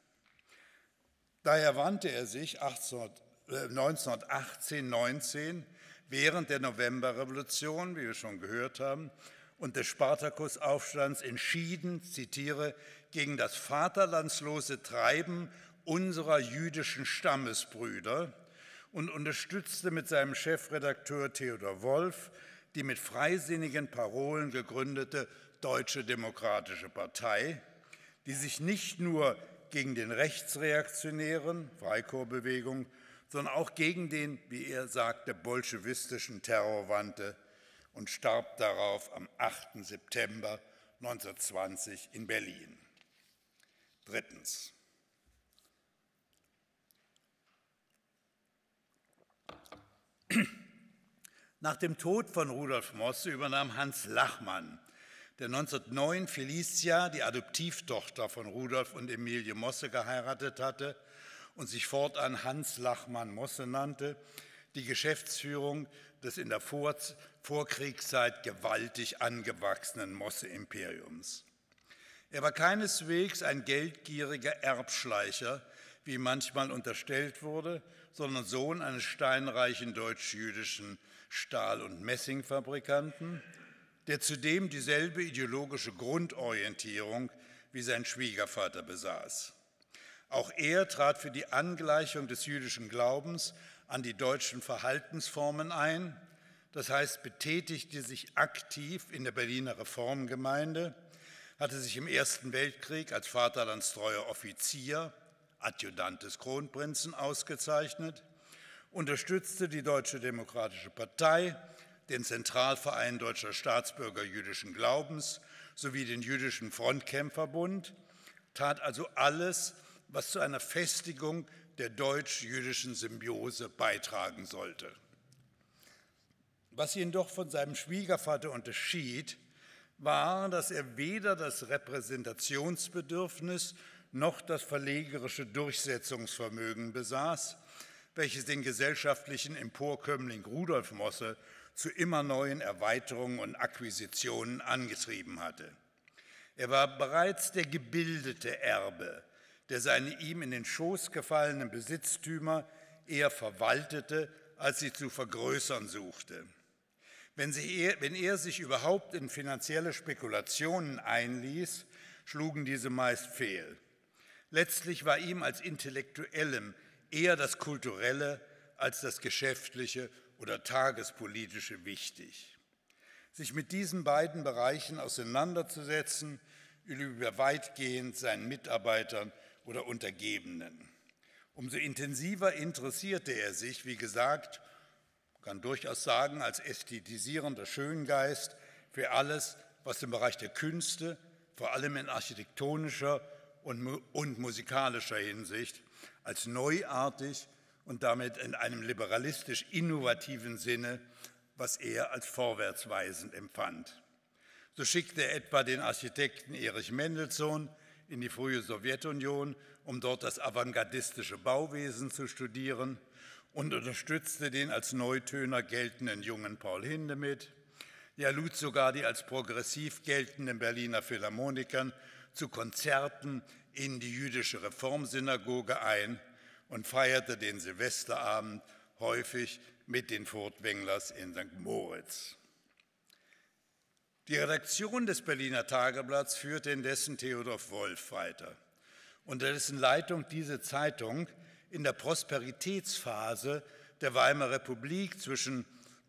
Daher wandte er sich 1918-19 während der Novemberrevolution, wie wir schon gehört haben, und des Spartakusaufstands entschieden, zitiere, gegen das vaterlandslose Treiben unserer jüdischen Stammesbrüder und unterstützte mit seinem Chefredakteur Theodor Wolff die mit freisinnigen Parolen gegründete Deutsche Demokratische Partei, die sich nicht nur gegen den rechtsreaktionären Freikorpsbewegung, sondern auch gegen den, wie er sagte, bolschewistischen Terror wandte und starb darauf am 8. September 1920 in Berlin. Drittens. Nach dem Tod von Rudolf Mosse übernahm Hans Lachmann, der 1909 Felicia, die Adoptivtochter von Rudolf und Emilie Mosse, geheiratet hatte und sich fortan Hans Lachmann Mosse nannte, die Geschäftsführung des in der Vorkriegszeit gewaltig angewachsenen Mosse-Imperiums. Er war keineswegs ein geldgieriger Erbschleicher, wie manchmal unterstellt wurde, sondern Sohn eines steinreichen deutsch-jüdischen Stahl- und Messingfabrikanten, der zudem dieselbe ideologische Grundorientierung wie sein Schwiegervater besaß. Auch er trat für die Angleichung des jüdischen Glaubens an die deutschen Verhaltensformen ein, das heißt, betätigte sich aktiv in der Berliner Reformgemeinde, hatte sich im Ersten Weltkrieg als vaterlandstreuer Offizier, Adjutant des Kronprinzen, ausgezeichnet, unterstützte die Deutsche Demokratische Partei, den Zentralverein Deutscher Staatsbürger jüdischen Glaubens sowie den Jüdischen Frontkämpferbund, tat also alles, was zu einer Festigung der deutsch-jüdischen Symbiose beitragen sollte. Was ihn doch von seinem Schwiegervater unterschied, war, dass er weder das Repräsentationsbedürfnis noch das verlegerische Durchsetzungsvermögen besaß, welches den gesellschaftlichen Emporkömmling Rudolf Mosse zu immer neuen Erweiterungen und Akquisitionen angetrieben hatte. Er war bereits der gebildete Erbe, der seine ihm in den Schoß gefallenen Besitztümer eher verwaltete, als sie zu vergrößern suchte. Wenn er sich überhaupt in finanzielle Spekulationen einließ, schlugen diese meist fehl. Letztlich war ihm als Intellektuellem eher das Kulturelle als das Geschäftliche oder Tagespolitische wichtig. Sich mit diesen beiden Bereichen auseinanderzusetzen, übte weitgehend seinen Mitarbeitern oder Untergebenen. Umso intensiver interessierte er sich, wie gesagt, kann durchaus sagen, als ästhetisierender Schöngeist für alles, was im Bereich der Künste, vor allem in architektonischer und musikalischer Hinsicht, als neuartig und damit in einem liberalistisch innovativen Sinne, was er als vorwärtsweisend empfand. So schickte er etwa den Architekten Erich Mendelssohn in die frühe Sowjetunion, um dort das avantgardistische Bauwesen zu studieren, und unterstützte den als Neutöner geltenden jungen Paul Hindemith. Er lud sogar die als progressiv geltenden Berliner Philharmonikern zu Konzerten in die jüdische Reformsynagoge ein und feierte den Silvesterabend häufig mit den Furtwänglers in St. Moritz. Die Redaktion des Berliner Tageblatts führte indessen Theodor Wolff weiter. Unter dessen Leitung diese Zeitung in der Prosperitätsphase der Weimarer Republik zwischen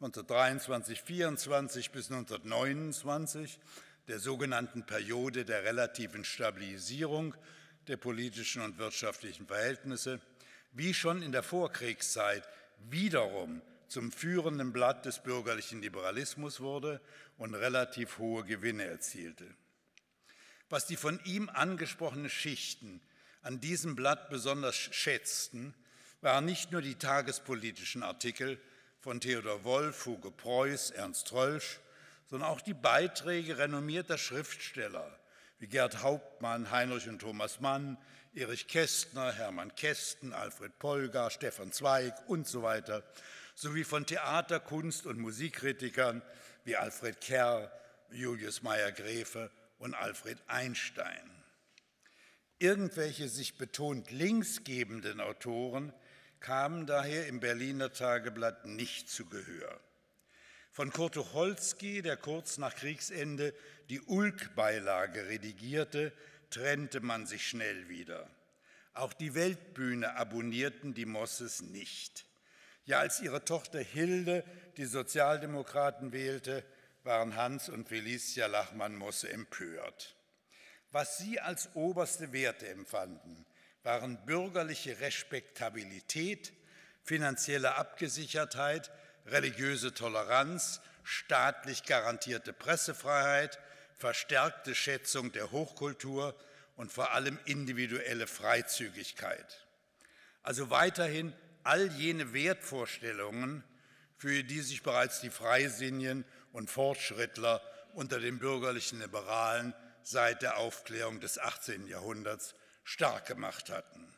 1923–24 bis 1929, der sogenannten Periode der relativen Stabilisierung der politischen und wirtschaftlichen Verhältnisse, wie schon in der Vorkriegszeit wiederum zum führenden Blatt des bürgerlichen Liberalismus wurde und relativ hohe Gewinne erzielte. Was die von ihm angesprochenen Schichten an diesem Blatt besonders schätzten, waren nicht nur die tagespolitischen Artikel von Theodor Wolff, Hugo Preuß, Ernst Rölsch, sondern auch die Beiträge renommierter Schriftsteller wie Gerd Hauptmann, Heinrich und Thomas Mann, Erich Kästner, Hermann Kästen, Alfred Polgar, Stefan Zweig und so weiter, sowie von Theater-, Kunst- und Musikkritikern wie Alfred Kerr, Julius Meyer-Gräfe und Alfred Einstein. Irgendwelche sich betont linksgebenden Autoren kamen daher im Berliner Tageblatt nicht zu Gehör. Von Kurt Tucholsky, der kurz nach Kriegsende die Ulk-Beilage redigierte, trennte man sich schnell wieder. Auch die Weltbühne abonnierten die Mosses nicht. Ja, als ihre Tochter Hilde die Sozialdemokraten wählte, waren Hans und Felicia Lachmann-Mosse empört. Was sie als oberste Werte empfanden, waren bürgerliche Respektabilität, finanzielle Abgesichertheit, religiöse Toleranz, staatlich garantierte Pressefreiheit, verstärkte Schätzung der Hochkultur und vor allem individuelle Freizügigkeit. Also weiterhin all jene Wertvorstellungen, für die sich bereits die Freisinnigen und Fortschrittler unter den bürgerlichen Liberalen seit der Aufklärung des 18. Jahrhunderts stark gemacht hatten.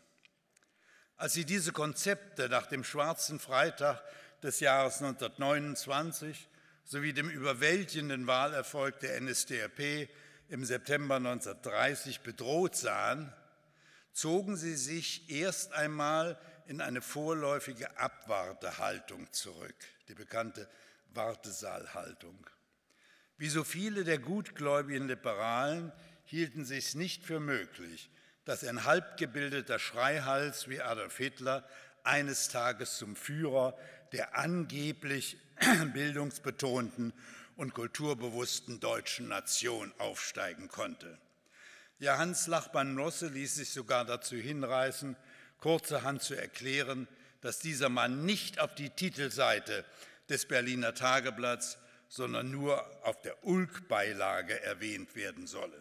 Als sie diese Konzepte nach dem Schwarzen Freitag des Jahres 1929 sowie dem überwältigenden Wahlerfolg der NSDAP im September 1930 bedroht sahen, zogen sie sich erst einmal in eine vorläufige Abwartehaltung zurück, die bekannte Wartesaalhaltung. Wie so viele der gutgläubigen Liberalen hielten sie es nicht für möglich, dass ein halbgebildeter Schreihals wie Adolf Hitler eines Tages zum Führer der angeblich bildungsbetonten und kulturbewussten deutschen Nation aufsteigen konnte. Ja, Hans Lachmann-Mosse ließ sich sogar dazu hinreißen, kurzerhand zu erklären, dass dieser Mann nicht auf die Titelseite des Berliner Tageblatts, sondern nur auf der Ulk-Beilage erwähnt werden solle.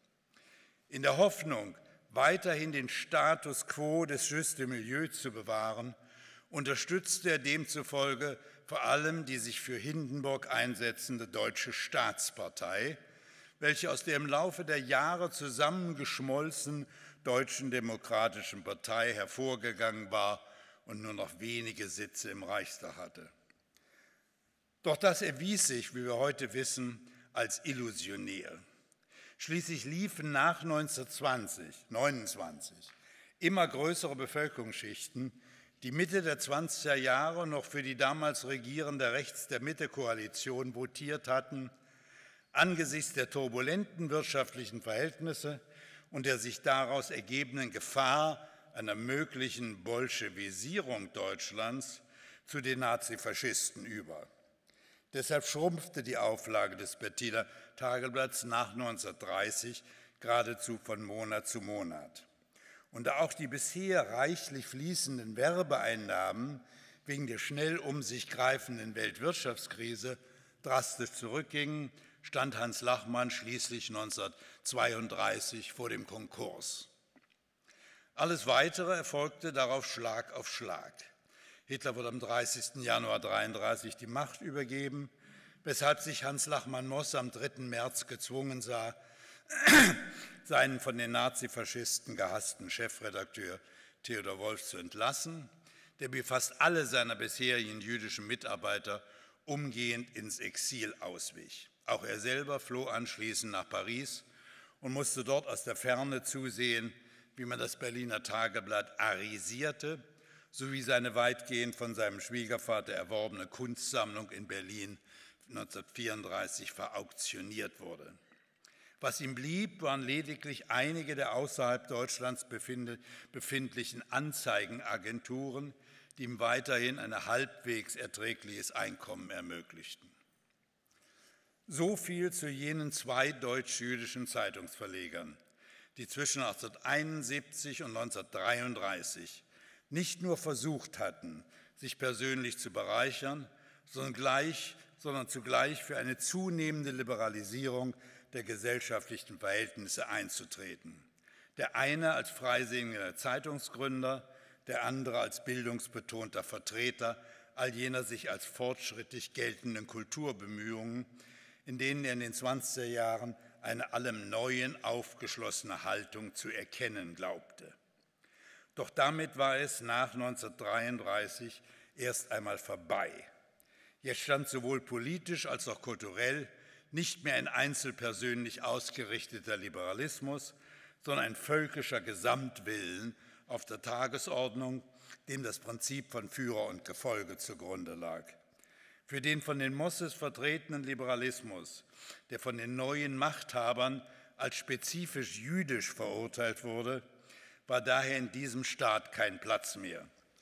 In der Hoffnung, weiterhin den Status quo des Juste Milieu zu bewahren, unterstützte er demzufolge vor allem die sich für Hindenburg einsetzende Deutsche Staatspartei, welche aus der im Laufe der Jahre zusammengeschmolzenen Deutschen Demokratischen Partei hervorgegangen war und nur noch wenige Sitze im Reichstag hatte. Doch das erwies sich, wie wir heute wissen, als illusionär. Schließlich liefen nach 1929 immer größere Bevölkerungsschichten, die Mitte der 20er Jahre noch für die damals regierende Rechts-der-Mitte-Koalition votiert hatten, angesichts der turbulenten wirtschaftlichen Verhältnisse und der sich daraus ergebenden Gefahr einer möglichen Bolschewisierung Deutschlands zu den Nazifaschisten über. Deshalb schrumpfte die Auflage des Berliner Tageblatts nach 1930 geradezu von Monat zu Monat. Und da auch die bisher reichlich fließenden Werbeeinnahmen wegen der schnell um sich greifenden Weltwirtschaftskrise drastisch zurückgingen, stand Hans Lachmann schließlich 1932 vor dem Konkurs. Alles Weitere erfolgte darauf Schlag auf Schlag. Hitler wurde am 30. Januar 1933 die Macht übergeben, weshalb sich Hans Lachmann-Mosse am 3. März gezwungen sah, seinen von den Nazifaschisten gehassten Chefredakteur Theodor Wolff zu entlassen, der wie fast alle seiner bisherigen jüdischen Mitarbeiter umgehend ins Exil auswich. Auch er selber floh anschließend nach Paris und musste dort aus der Ferne zusehen, wie man das Berliner Tageblatt arisierte, sowie seine weitgehend von seinem Schwiegervater erworbene Kunstsammlung in Berlin 1934 verauktioniert wurde. Was ihm blieb, waren lediglich einige der außerhalb Deutschlands befindlichen Anzeigenagenturen, die ihm weiterhin ein halbwegs erträgliches Einkommen ermöglichten. So viel zu jenen zwei deutsch-jüdischen Zeitungsverlegern, die zwischen 1871 und 1933 nicht nur versucht hatten, sich persönlich zu bereichern, sondern zugleich für eine zunehmende Liberalisierung der gesellschaftlichen Verhältnisse einzutreten. Der eine als freisinniger Zeitungsgründer, der andere als bildungsbetonter Vertreter all jener sich als fortschrittlich geltenden Kulturbemühungen, in denen er in den 20er Jahren eine allem Neuen aufgeschlossene Haltung zu erkennen glaubte. Doch damit war es nach 1933 erst einmal vorbei. Jetzt stand sowohl politisch als auch kulturell nicht mehr ein einzelpersönlich ausgerichteter Liberalismus, sondern ein völkischer Gesamtwillen auf der Tagesordnung, dem das Prinzip von Führer und Gefolge zugrunde lag. Für den von den Mosses vertretenen Liberalismus, der von den neuen Machthabern als spezifisch jüdisch verurteilt wurde, war daher in diesem Staat kein Platz mehr.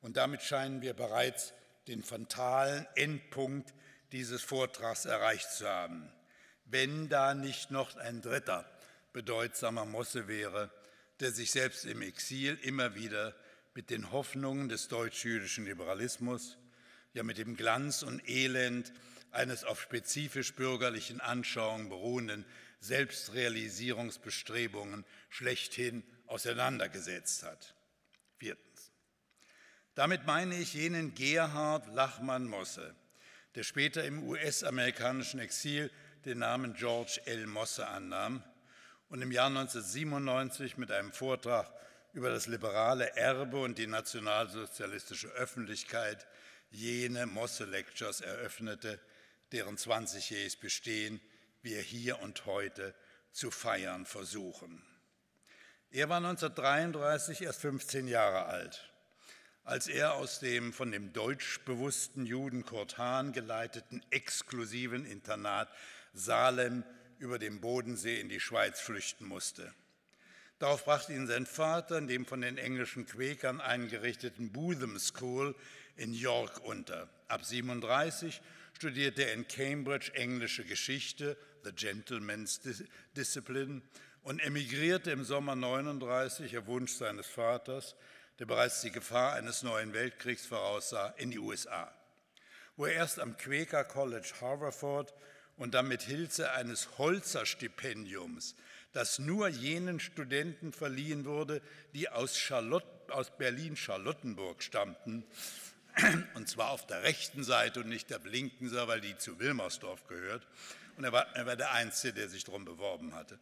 Und damit scheinen wir bereits den fatalen Endpunkt dieses Vortrags erreicht zu haben, wenn da nicht noch ein dritter bedeutsamer Mosse wäre, der sich selbst im Exil immer wieder mit den Hoffnungen des deutsch-jüdischen Liberalismus, ja mit dem Glanz und Elend eines auf spezifisch bürgerlichen Anschauungen beruhenden Selbstrealisierungsbestrebungen schlechthin auseinandergesetzt hat. Viertens. Damit meine ich jenen Gerhard Lachmann Mosse, der später im US-amerikanischen Exil den Namen George L. Mosse annahm und im Jahr 1997 mit einem Vortrag über das liberale Erbe und die nationalsozialistische Öffentlichkeit jene Mosse Lectures eröffnete, deren 20-jähriges Bestehen wir hier und heute zu feiern versuchen. Er war 1933 erst 15 Jahre alt, als er aus dem von dem deutschbewussten Juden Kurt Hahn geleiteten exklusiven Internat Salem über den Bodensee in die Schweiz flüchten musste. Darauf brachte ihn sein Vater in dem von den englischen Quäkern eingerichteten Bootham School in York unter. Ab 1937 studierte er in Cambridge englische Geschichte, the Gentleman's Discipline, und emigrierte im Sommer 1939, auf Wunsch seines Vaters, der bereits die Gefahr eines neuen Weltkriegs voraussah, in die USA, wo er erst am Quaker College Haverford und dann mit Hilfe eines Holzer-Stipendiums, das nur jenen Studenten verliehen wurde, die aus Berlin-Charlottenburg stammten, und zwar auf der rechten Seite und nicht der linken Seite, weil die zu Wilmersdorf gehört. Und er war der Einzige, der sich darum beworben hatte,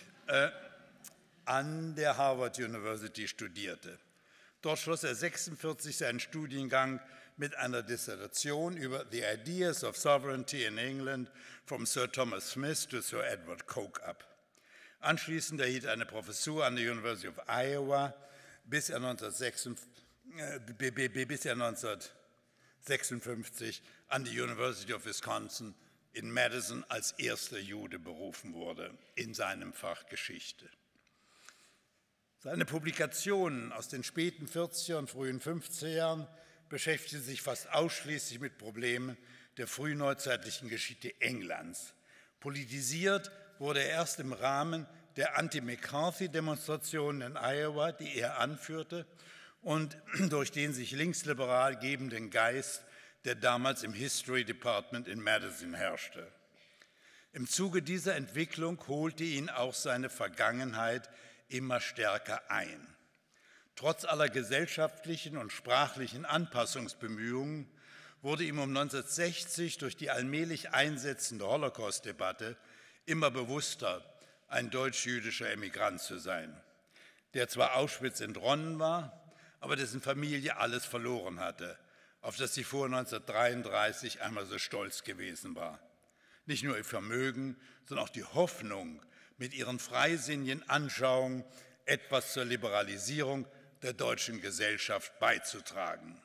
an der Harvard University studierte. Dort schloss er 1946 seinen Studiengang mit einer Dissertation über The Ideas of Sovereignty in England from Sir Thomas Smith to Sir Edward Coke ab. Anschließend erhielt er eine Professur an der University of Iowa, bis er 1956 an die University of Wisconsin in Madison als erster Jude berufen wurde in seinem Fach Geschichte. Seine Publikationen aus den späten 40er und frühen 50er Jahren beschäftigten sich fast ausschließlich mit Problemen der frühneuzeitlichen Geschichte Englands. Politisiert wurde er erst im Rahmen der Anti-McCarthy-Demonstrationen in Iowa, die er anführte, und durch den sich linksliberal gebenden Geist, der damals im History Department in Madison herrschte. Im Zuge dieser Entwicklung holte ihn auch seine Vergangenheit immer stärker ein. Trotz aller gesellschaftlichen und sprachlichen Anpassungsbemühungen wurde ihm um 1960 durch die allmählich einsetzende Holocaust-Debatte immer bewusster, ein deutsch-jüdischer Emigrant zu sein, der zwar Auschwitz entronnen war, aber dessen Familie alles verloren hatte, auf das sie vor 1933 einmal so stolz gewesen war. Nicht nur ihr Vermögen, sondern auch die Hoffnung, mit ihren freisinnigen Anschauungen etwas zur Liberalisierung der deutschen Gesellschaft beizutragen.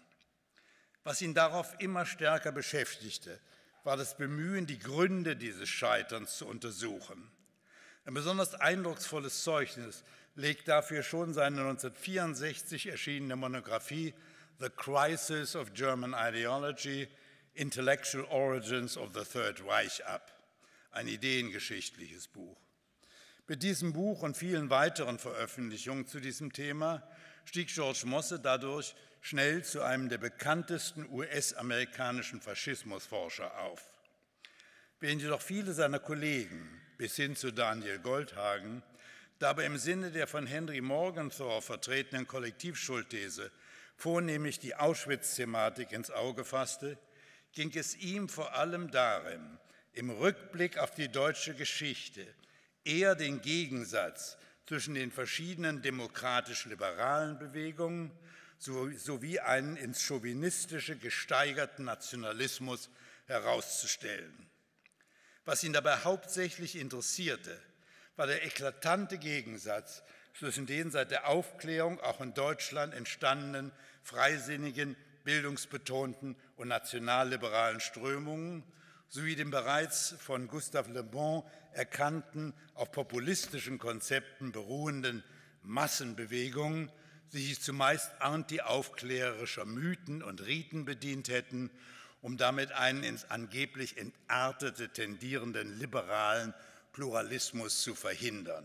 Was ihn darauf immer stärker beschäftigte, war das Bemühen, die Gründe dieses Scheiterns zu untersuchen. Ein besonders eindrucksvolles Zeugnis legt dafür schon seine 1964 erschienene Monographie The Crisis of German Ideology, Intellectual Origins of the Third Reich ab, ein ideengeschichtliches Buch. Mit diesem Buch und vielen weiteren Veröffentlichungen zu diesem Thema stieg George Mosse dadurch schnell zu einem der bekanntesten US-amerikanischen Faschismusforscher auf. Während jedoch viele seiner Kollegen, bis hin zu Daniel Goldhagen, dabei im Sinne der von Henry Morgenthau vertretenen Kollektivschuldthese vornehmlich die Auschwitz-Thematik ins Auge fasste, ging es ihm vor allem darum, im Rückblick auf die deutsche Geschichte eher den Gegensatz zwischen den verschiedenen demokratisch-liberalen Bewegungen sowie einen ins Chauvinistische gesteigerten Nationalismus herauszustellen. Was ihn dabei hauptsächlich interessierte, war der eklatante Gegensatz zwischen den seit der Aufklärung auch in Deutschland entstandenen freisinnigen, bildungsbetonten und nationalliberalen Strömungen sowie den bereits von Gustave Le Bon erkannten, auf populistischen Konzepten beruhenden Massenbewegungen die sich zumeist antiaufklärerischer Mythen und Riten bedient hätten, um damit einen ins angeblich Entartete tendierenden liberalen Pluralismus zu verhindern.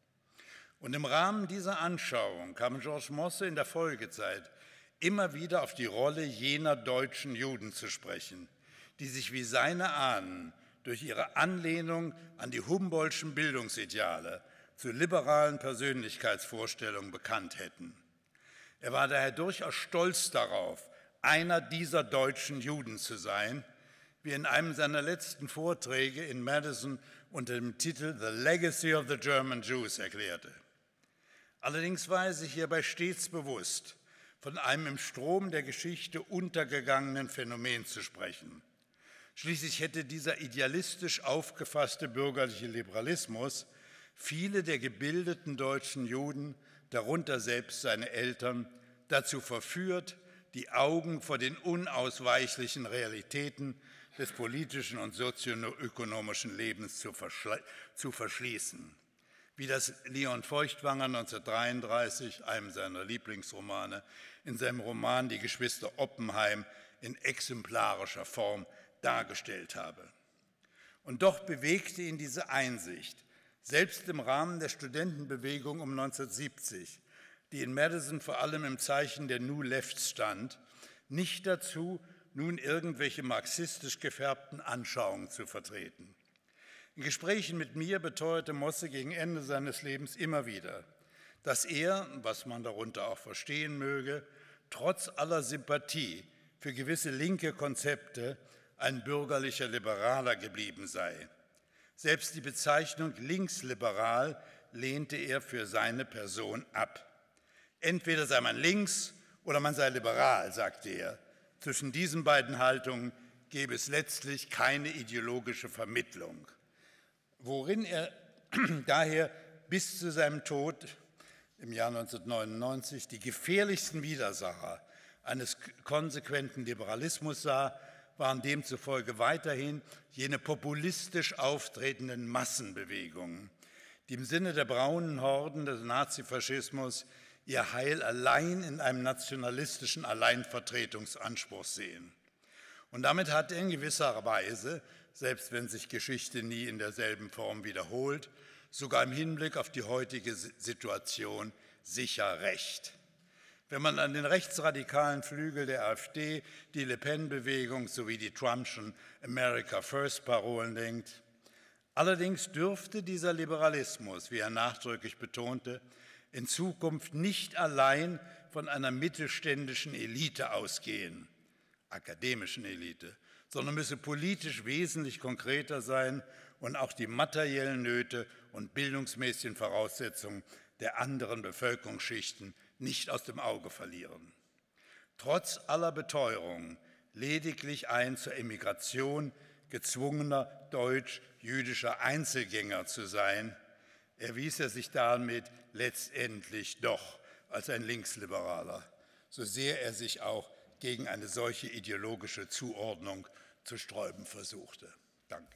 Und im Rahmen dieser Anschauung kam Georges Mosse in der Folgezeit immer wieder auf die Rolle jener deutschen Juden zu sprechen, die sich wie seine Ahnen durch ihre Anlehnung an die Humboldtschen Bildungsideale zu liberalen Persönlichkeitsvorstellungen bekannt hätten. Er war daher durchaus stolz darauf, einer dieser deutschen Juden zu sein, wie er in einem seiner letzten Vorträge in Madison unter dem Titel The Legacy of the German Jews erklärte. Allerdings war er sich hierbei stets bewusst, von einem im Strom der Geschichte untergegangenen Phänomen zu sprechen. Schließlich hätte dieser idealistisch aufgefasste bürgerliche Liberalismus viele der gebildeten deutschen Juden, darunter selbst seine Eltern, dazu verführt, die Augen vor den unausweichlichen Realitäten des politischen und sozioökonomischen Lebens zu verschließen. Wie das Leon Feuchtwanger 1933, einem seiner Lieblingsromane, in seinem Roman Die Geschwister Oppenheim in exemplarischer Form dargestellt habe. Und doch bewegte ihn diese Einsicht, selbst im Rahmen der Studentenbewegung um 1970, die in Madison vor allem im Zeichen der New Left stand, nicht dazu, nun irgendwelche marxistisch gefärbten Anschauungen zu vertreten. In Gesprächen mit mir beteuerte Mosse gegen Ende seines Lebens immer wieder, dass er, was man darunter auch verstehen möge, trotz aller Sympathie für gewisse linke Konzepte ein bürgerlicher Liberaler geblieben sei. Selbst die Bezeichnung linksliberal lehnte er für seine Person ab. Entweder sei man links oder man sei liberal, sagte er. Zwischen diesen beiden Haltungen gäbe es letztlich keine ideologische Vermittlung, worin er daher bis zu seinem Tod im Jahr 1999 die gefährlichsten Widersacher eines konsequenten Liberalismus sah, waren demzufolge weiterhin jene populistisch auftretenden Massenbewegungen, die im Sinne der braunen Horden des Nazifaschismus ihr Heil allein in einem nationalistischen Alleinvertretungsanspruch sehen. Und damit hat er in gewisser Weise, selbst wenn sich Geschichte nie in derselben Form wiederholt, sogar im Hinblick auf die heutige Situation sicher recht. Wenn man an den rechtsradikalen Flügel der AfD, die Le Pen-Bewegung sowie die Trumpschen America First-Parolen denkt. Allerdings dürfte dieser Liberalismus, wie er nachdrücklich betonte, in Zukunft nicht allein von einer mittelständischen Elite ausgehen, akademischen Elite, sondern müsse politisch wesentlich konkreter sein und auch die materiellen Nöte und bildungsmäßigen Voraussetzungen der anderen Bevölkerungsschichten nicht aus dem Auge verlieren. Trotz aller Beteuerungen lediglich ein zur Emigration gezwungener deutsch-jüdischer Einzelgänger zu sein, erwies er sich damit letztendlich doch als ein Linksliberaler, so sehr er sich auch gegen eine solche ideologische Zuordnung zu sträuben versuchte. Danke.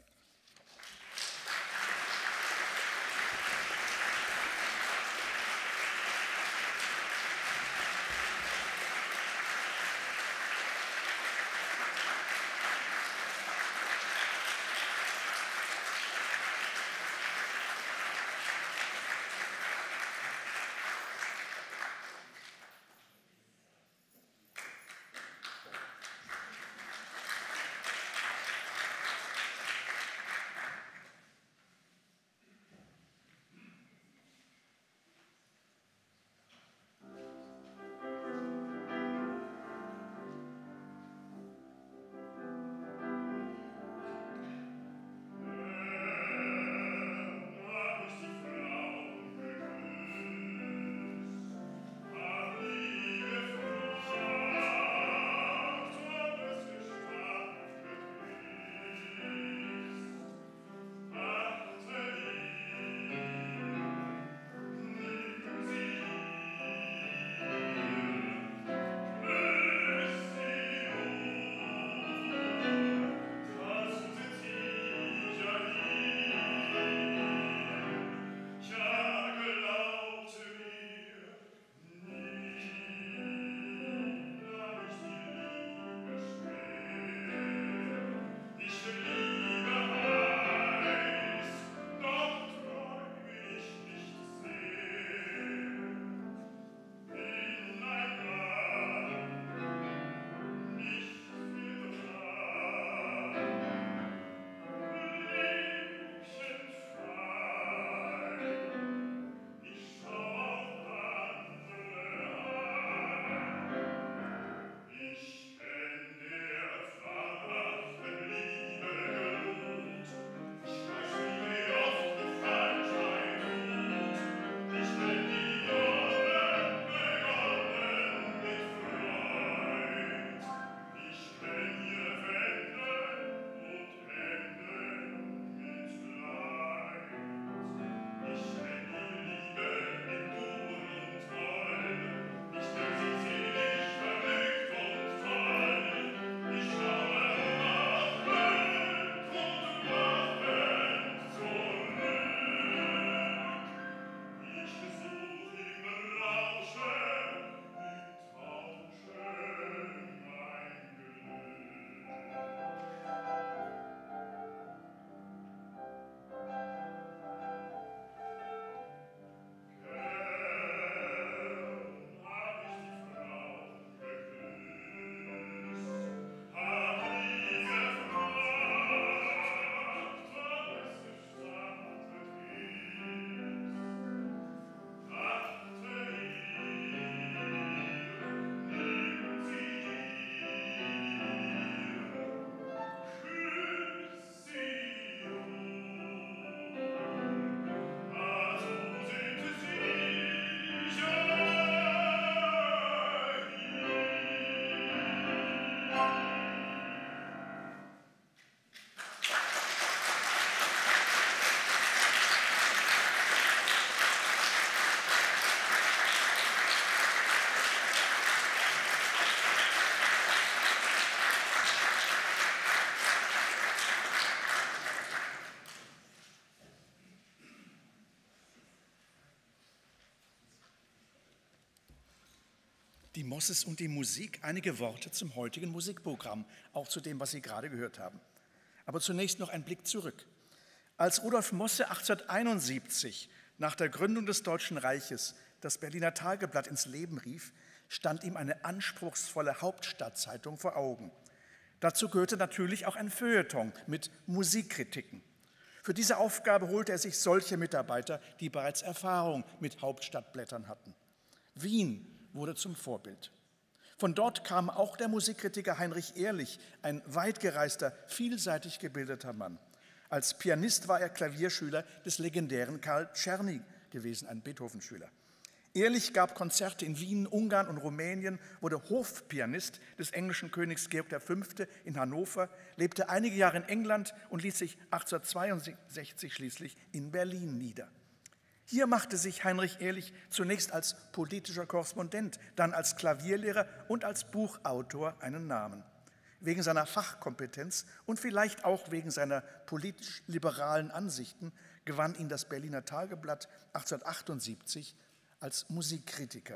die Mosses und die Musik, einige Worte zum heutigen Musikprogramm, auch zu dem, was Sie gerade gehört haben. Aber zunächst noch ein Blick zurück. Als Rudolf Mosse 1871 nach der Gründung des Deutschen Reiches das Berliner Tageblatt ins Leben rief, stand ihm eine anspruchsvolle Hauptstadtzeitung vor Augen. Dazu gehörte natürlich auch ein Feuilleton mit Musikkritiken. Für diese Aufgabe holte er sich solche Mitarbeiter, die bereits Erfahrung mit Hauptstadtblättern hatten. Wien wurde zum Vorbild. Von dort kam auch der Musikkritiker Heinrich Ehrlich, ein weitgereister, vielseitig gebildeter Mann. Als Pianist war er Klavierschüler des legendären Karl Czerny gewesen, ein Beethoven-Schüler. Ehrlich gab Konzerte in Wien, Ungarn und Rumänien, wurde Hofpianist des englischen Königs Georg V. in Hannover, lebte einige Jahre in England und ließ sich 1862 schließlich in Berlin nieder. Hier machte sich Heinrich Ehrlich zunächst als politischer Korrespondent, dann als Klavierlehrer und als Buchautor einen Namen. Wegen seiner Fachkompetenz und vielleicht auch wegen seiner politisch-liberalen Ansichten gewann ihn das Berliner Tageblatt 1878 als Musikkritiker.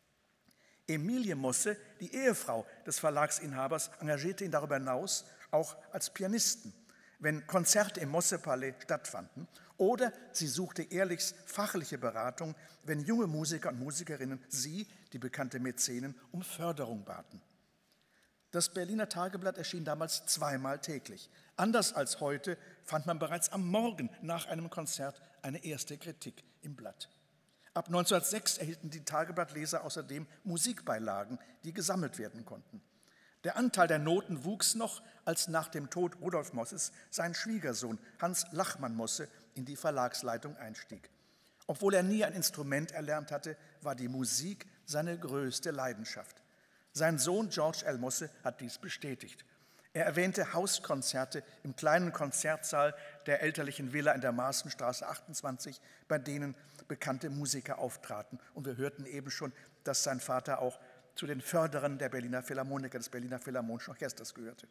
Emilie Mosse, die Ehefrau des Verlagsinhabers, engagierte ihn darüber hinaus auch als Pianisten, wenn Konzerte im Mosse-Palais stattfanden, oder sie suchte Ehrlichs fachliche Beratung, wenn junge Musiker und Musikerinnen sie, die bekannte Mäzenen, um Förderung baten. Das Berliner Tageblatt erschien damals zweimal täglich. Anders als heute fand man bereits am Morgen nach einem Konzert eine erste Kritik im Blatt. Ab 1906 erhielten die Tageblattleser außerdem Musikbeilagen, die gesammelt werden konnten. Der Anteil der Noten wuchs noch, als nach dem Tod Rudolf Mosses sein Schwiegersohn Hans Lachmann Mosse in die Verlagsleitung einstieg. Obwohl er nie ein Instrument erlernt hatte, war die Musik seine größte Leidenschaft. Sein Sohn George L. Mosse hat dies bestätigt. Er erwähnte Hauskonzerte im kleinen Konzertsaal der elterlichen Villa in der Maaßenstraße 28, bei denen bekannte Musiker auftraten. Und wir hörten eben schon, dass sein Vater auch zu den Förderern der Berliner Philharmoniker, des Berliner Philharmonischen Orchesters gehörte.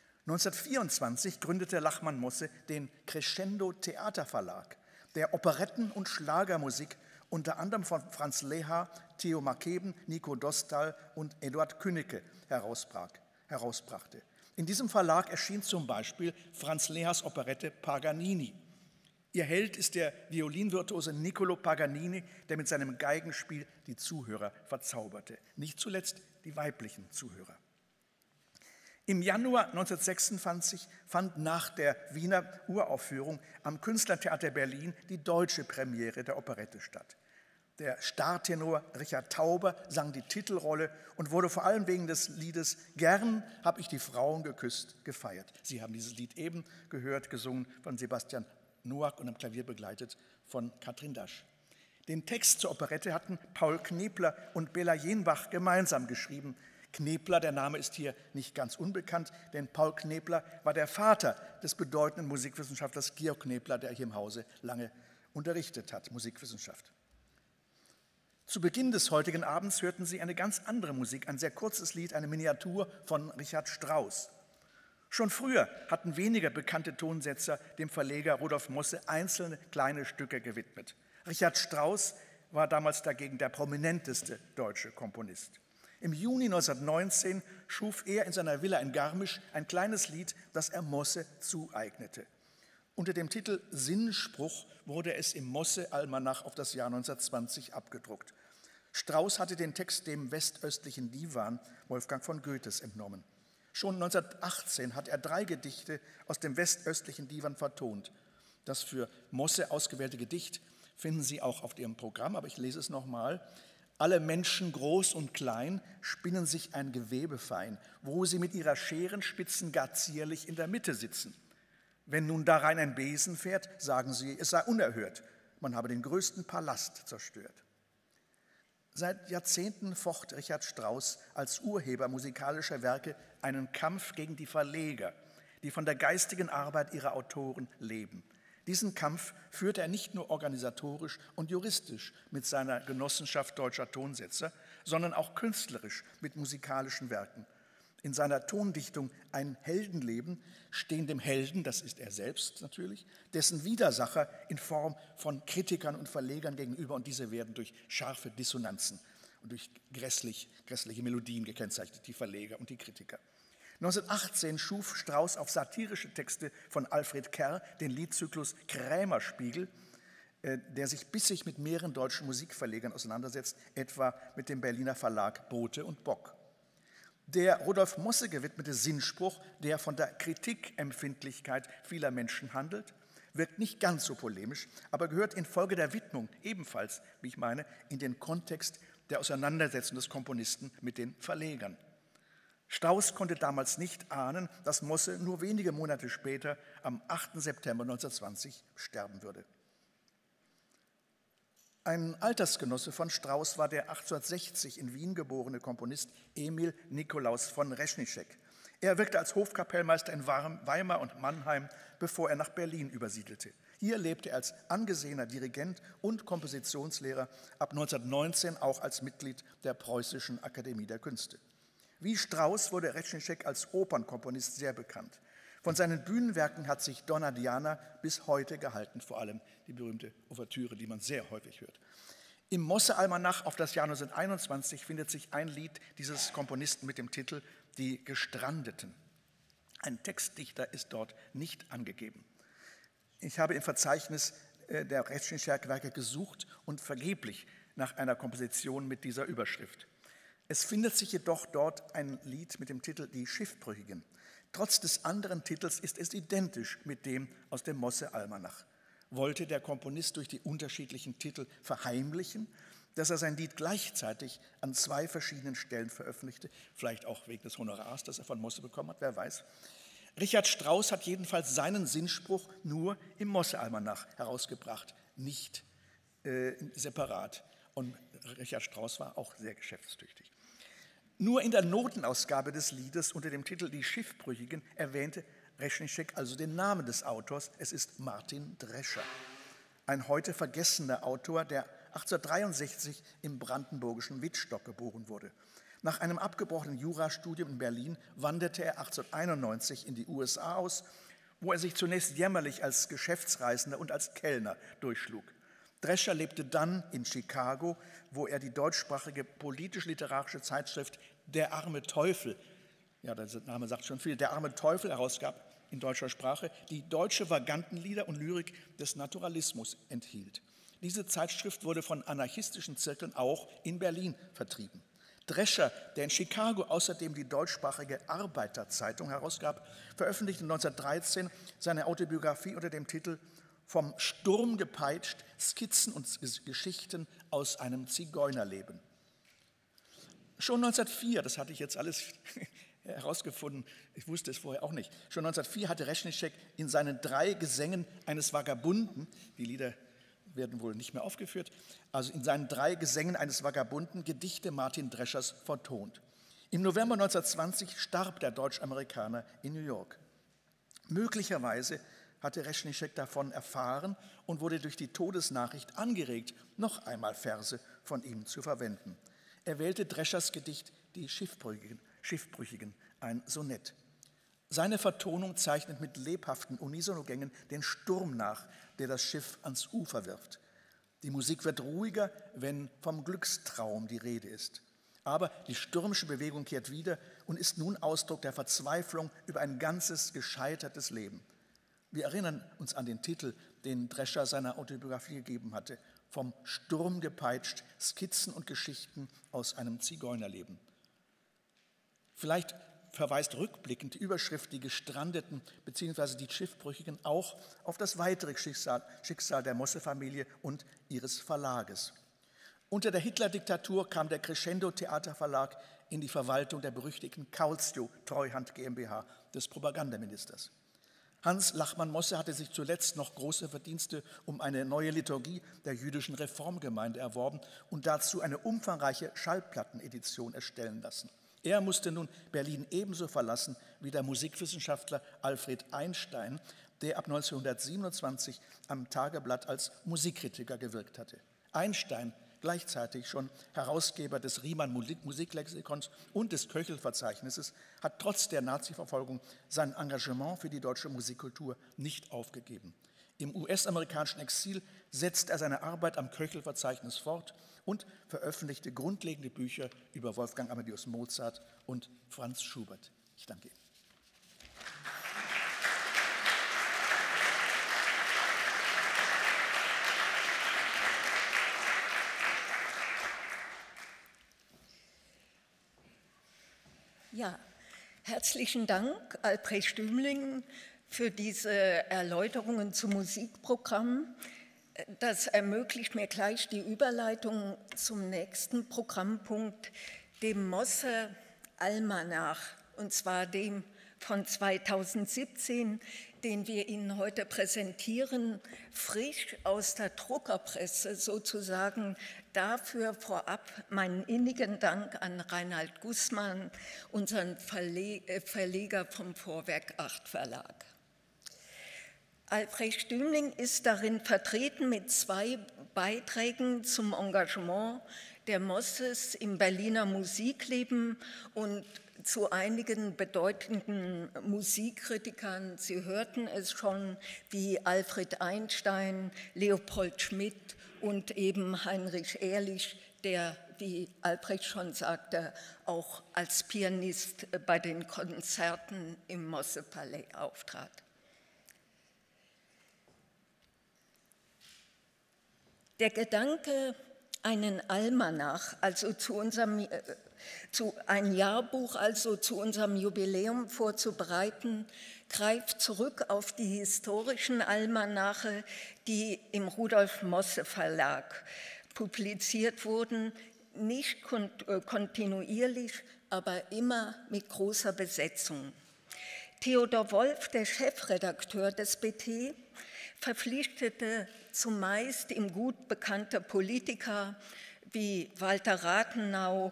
1924 gründete Lachmann Mosse den Crescendo Theaterverlag, der Operetten- und Schlagermusik unter anderem von Franz Leha, Theo Makeben, Nico Dostal und Eduard Künnecke herausbrachte. In diesem Verlag erschien zum Beispiel Franz Lehas Operette Paganini. Ihr Held ist der Violinvirtuose Niccolò Paganini, der mit seinem Geigenspiel die Zuhörer verzauberte, nicht zuletzt die weiblichen Zuhörer. Im Januar 1926 fand nach der Wiener Uraufführung am Künstlertheater Berlin die deutsche Premiere der Operette statt. Der Startenor Richard Tauber sang die Titelrolle und wurde vor allem wegen des Liedes »Gern hab ich die Frauen geküsst« gefeiert. Sie haben dieses Lied eben gehört, gesungen von Sebastian Noack und am Klavier begleitet von Katrin Dasch. Den Text zur Operette hatten Paul Knepler und Bela Jenbach gemeinsam geschrieben. Knepler, der Name ist hier nicht ganz unbekannt, denn Paul Knepler war der Vater des bedeutenden Musikwissenschaftlers Georg Knepler, der hier im Hause lange unterrichtet hat, Musikwissenschaft. Zu Beginn des heutigen Abends hörten Sie eine ganz andere Musik, ein sehr kurzes Lied, eine Miniatur von Richard Strauss. Schon früher hatten weniger bekannte Tonsetzer dem Verleger Rudolf Mosse einzelne kleine Stücke gewidmet. Richard Strauss war damals dagegen der prominenteste deutsche Komponist. Im Juni 1919 schuf er in seiner Villa in Garmisch ein kleines Lied, das er Mosse zueignete. Unter dem Titel Sinnspruch wurde es im Mosse-Almanach auf das Jahr 1920 abgedruckt. Strauss hatte den Text dem westöstlichen Divan Wolfgang von Goethes entnommen. Schon 1918 hat er 3 Gedichte aus dem westöstlichen Divan vertont. Das für Mosse ausgewählte Gedicht finden Sie auch auf Ihrem Programm, aber ich lese es nochmal. Alle Menschen, groß und klein, spinnen sich ein Gewebe fein, wo sie mit ihrer Scherenspitzen gar zierlich in der Mitte sitzen. Wenn nun darein ein Besen fährt, sagen sie, es sei unerhört, man habe den größten Palast zerstört. Seit Jahrzehnten focht Richard Strauss als Urheber musikalischer Werke einen Kampf gegen die Verleger, die von der geistigen Arbeit ihrer Autoren leben. Diesen Kampf führte er nicht nur organisatorisch und juristisch mit seiner Genossenschaft Deutscher Tonsetzer, sondern auch künstlerisch mit musikalischen Werken. In seiner Tondichtung Ein Heldenleben stehen dem Helden, das ist er selbst natürlich, dessen Widersacher in Form von Kritikern und Verlegern gegenüber, und diese werden durch scharfe Dissonanzen und durch grässliche Melodien gekennzeichnet, die Verleger und die Kritiker. 1918 schuf Strauss auf satirische Texte von Alfred Kerr den Liedzyklus Krämerspiegel, der sich bissig mit mehreren deutschen Musikverlegern auseinandersetzt, etwa mit dem Berliner Verlag Bote und Bock. Der Rudolf Mosse gewidmete Sinnspruch, der von der Kritikempfindlichkeit vieler Menschen handelt, wirkt nicht ganz so polemisch, aber gehört infolge der Widmung ebenfalls, wie ich meine, in den Kontext der Auseinandersetzung des Komponisten mit den Verlegern. Strauss konnte damals nicht ahnen, dass Mosse nur wenige Monate später, am 8. September 1920, sterben würde. Ein Altersgenosse von Strauss war der 1860 in Wien geborene Komponist Emil Nikolaus von Reschnischek. Er wirkte als Hofkapellmeister in Weimar und Mannheim, bevor er nach Berlin übersiedelte. Hier lebte er als angesehener Dirigent und Kompositionslehrer, ab 1919 auch als Mitglied der Preußischen Akademie der Künste. Wie Strauss wurde Reschnischek als Opernkomponist sehr bekannt. Von seinen Bühnenwerken hat sich Donna Diana bis heute gehalten, vor allem die berühmte Ouvertüre, die man sehr häufig hört. Im Mosse-Almanach auf das Jahr 1921 findet sich ein Lied dieses Komponisten mit dem Titel »Die Gestrandeten«. Ein Textdichter ist dort nicht angegeben. Ich habe im Verzeichnis der Reschnischek-Werke gesucht und vergeblich nach einer Komposition mit dieser Überschrift. Es findet sich jedoch dort ein Lied mit dem Titel »Die Schiffbrüchigen«. Trotz des anderen Titels ist es identisch mit dem aus dem Mosse-Almanach. Wollte der Komponist durch die unterschiedlichen Titel verheimlichen, dass er sein Lied gleichzeitig an zwei verschiedenen Stellen veröffentlichte, vielleicht auch wegen des Honorars, das er von Mosse bekommen hat, wer weiß. Richard Strauss hat jedenfalls seinen Sinnspruch nur im Mosse-Almanach herausgebracht, nicht separat. Und Richard Strauss war auch sehr geschäftstüchtig. Nur in der Notenausgabe des Liedes unter dem Titel »Die Schiffbrüchigen« erwähnte Reschnischek also den Namen des Autors. Es ist Martin Drescher, ein heute vergessener Autor, der 1863 im brandenburgischen Wittstock geboren wurde. Nach einem abgebrochenen Jurastudium in Berlin wanderte er 1891 in die USA aus, wo er sich zunächst jämmerlich als Geschäftsreisender und als Kellner durchschlug. Drescher lebte dann in Chicago, wo er die deutschsprachige politisch-literarische Zeitschrift Der arme Teufel, ja, der Name sagt schon viel, Der arme Teufel herausgab in deutscher Sprache, die deutsche Vagantenlieder und Lyrik des Naturalismus enthielt. Diese Zeitschrift wurde von anarchistischen Zirkeln auch in Berlin vertrieben. Drescher, der in Chicago außerdem die deutschsprachige Arbeiterzeitung herausgab, veröffentlichte 1913 seine Autobiografie unter dem Titel »Vom Sturm gepeitscht, Skizzen und Geschichten aus einem Zigeunerleben«. Schon 1904, das hatte ich jetzt alles herausgefunden, ich wusste es vorher auch nicht, schon 1904 hatte Reschnischek in seinen 3 Gesängen eines Vagabunden, die Lieder werden wohl nicht mehr aufgeführt, also in seinen 3 Gesängen eines Vagabunden Gedichte Martin Dreschers vertont. Im November 1920 starb der Deutsch-Amerikaner in New York. Möglicherweise hatte Reschnischek davon erfahren und wurde durch die Todesnachricht angeregt, noch einmal Verse von ihm zu verwenden. Er wählte Dreschers Gedicht »Die Schiffbrüchigen«, ein Sonett. Seine Vertonung zeichnet mit lebhaften Unisonogängen den Sturm nach, der das Schiff ans Ufer wirft. Die Musik wird ruhiger, wenn vom Glückstraum die Rede ist. Aber die stürmische Bewegung kehrt wieder und ist nun Ausdruck der Verzweiflung über ein ganzes gescheitertes Leben. Wir erinnern uns an den Titel, den Drescher seiner Autobiografie gegeben hatte, »Vom Sturm gepeitscht, Skizzen und Geschichten aus einem Zigeunerleben«. Vielleicht verweist rückblickend die Überschrift »Die Gestrandeten« bzw. »Die Schiffbrüchigen« auch auf das weitere Schicksal der Mosse-Familie und ihres Verlages. Unter der Hitler-Diktatur kam der Crescendo-Theaterverlag in die Verwaltung der berüchtigten Kaulsjo Treuhand GmbH des Propagandaministers. Hans Lachmann-Mosse hatte sich zuletzt noch große Verdienste um eine neue Liturgie der jüdischen Reformgemeinde erworben und dazu eine umfangreiche Schallplattenedition erstellen lassen. Er musste nun Berlin ebenso verlassen wie der Musikwissenschaftler Alfred Einstein, der ab 1927 am Tageblatt als Musikkritiker gewirkt hatte. Einstein, gleichzeitig schon Herausgeber des Riemann Musiklexikons und des Köchel-Verzeichnisses, hat trotz der Nazi-Verfolgung sein Engagement für die deutsche Musikkultur nicht aufgegeben. Im US-amerikanischen Exil setzte er seine Arbeit am Köchel-Verzeichnis fort und veröffentlichte grundlegende Bücher über Wolfgang Amadeus Mozart und Franz Schubert. Ich danke Ihnen. Ja, herzlichen Dank, Albrecht Stümling, für diese Erläuterungen zum Musikprogramm. Das ermöglicht mir gleich die Überleitung zum nächsten Programmpunkt, dem Mosse Almanach, und zwar dem von 2017, den wir Ihnen heute präsentieren, frisch aus der Druckerpresse sozusagen. Dafür vorab meinen innigen Dank an Reinhard Gußmann, unseren Verleger vom Vorwerk 8 Verlag. Albrecht Stümling ist darin vertreten mit 2 Beiträgen zum Engagement der Mosses im Berliner Musikleben und zu einigen bedeutenden Musikkritikern. Sie hörten es schon, wie Alfred Einstein, Leopold Schmidt und eben Heinrich Ehrlich, der, wie Albrecht schon sagte, auch als Pianist bei den Konzerten im Mosse-Palais auftrat. Der Gedanke, einen Almanach, also ein Jahrbuch, also zu unserem Jubiläum vorzubereiten, greift zurück auf die historischen Almanache, die im Rudolf Mosse Verlag publiziert wurden, nicht kontinuierlich, aber immer mit großer Besetzung. Theodor Wolff, der Chefredakteur des BT, verpflichtete zumeist ihm gut bekannte Politiker wie Walter Rathenau,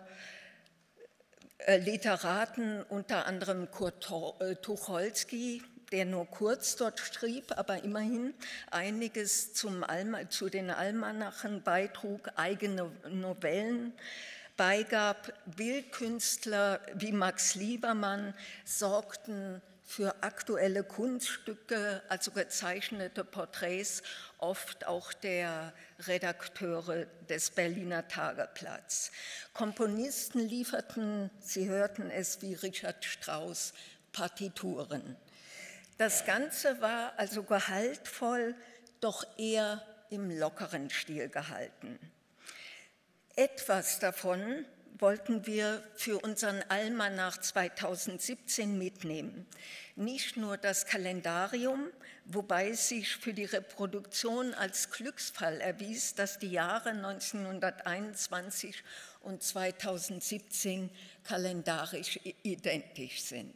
Literaten, unter anderem Kurt Tucholsky, der nur kurz dort schrieb, aber immerhin einiges zu den Almanachen beitrug, eigene Novellen beigab. Bildkünstler wie Max Liebermann sorgten für aktuelle Kunststücke, also gezeichnete Porträts, oft auch der Redakteure des Berliner Tageblatts. Komponisten lieferten, Sie hörten es, wie Richard Strauss, Partituren. Das Ganze war also gehaltvoll, doch eher im lockeren Stil gehalten. Etwas davon wollten wir für unseren Almanach 2017 mitnehmen. Nicht nur das Kalendarium, wobei es sich für die Reproduktion als Glücksfall erwies, dass die Jahre 1921 und 2017 kalendarisch identisch sind.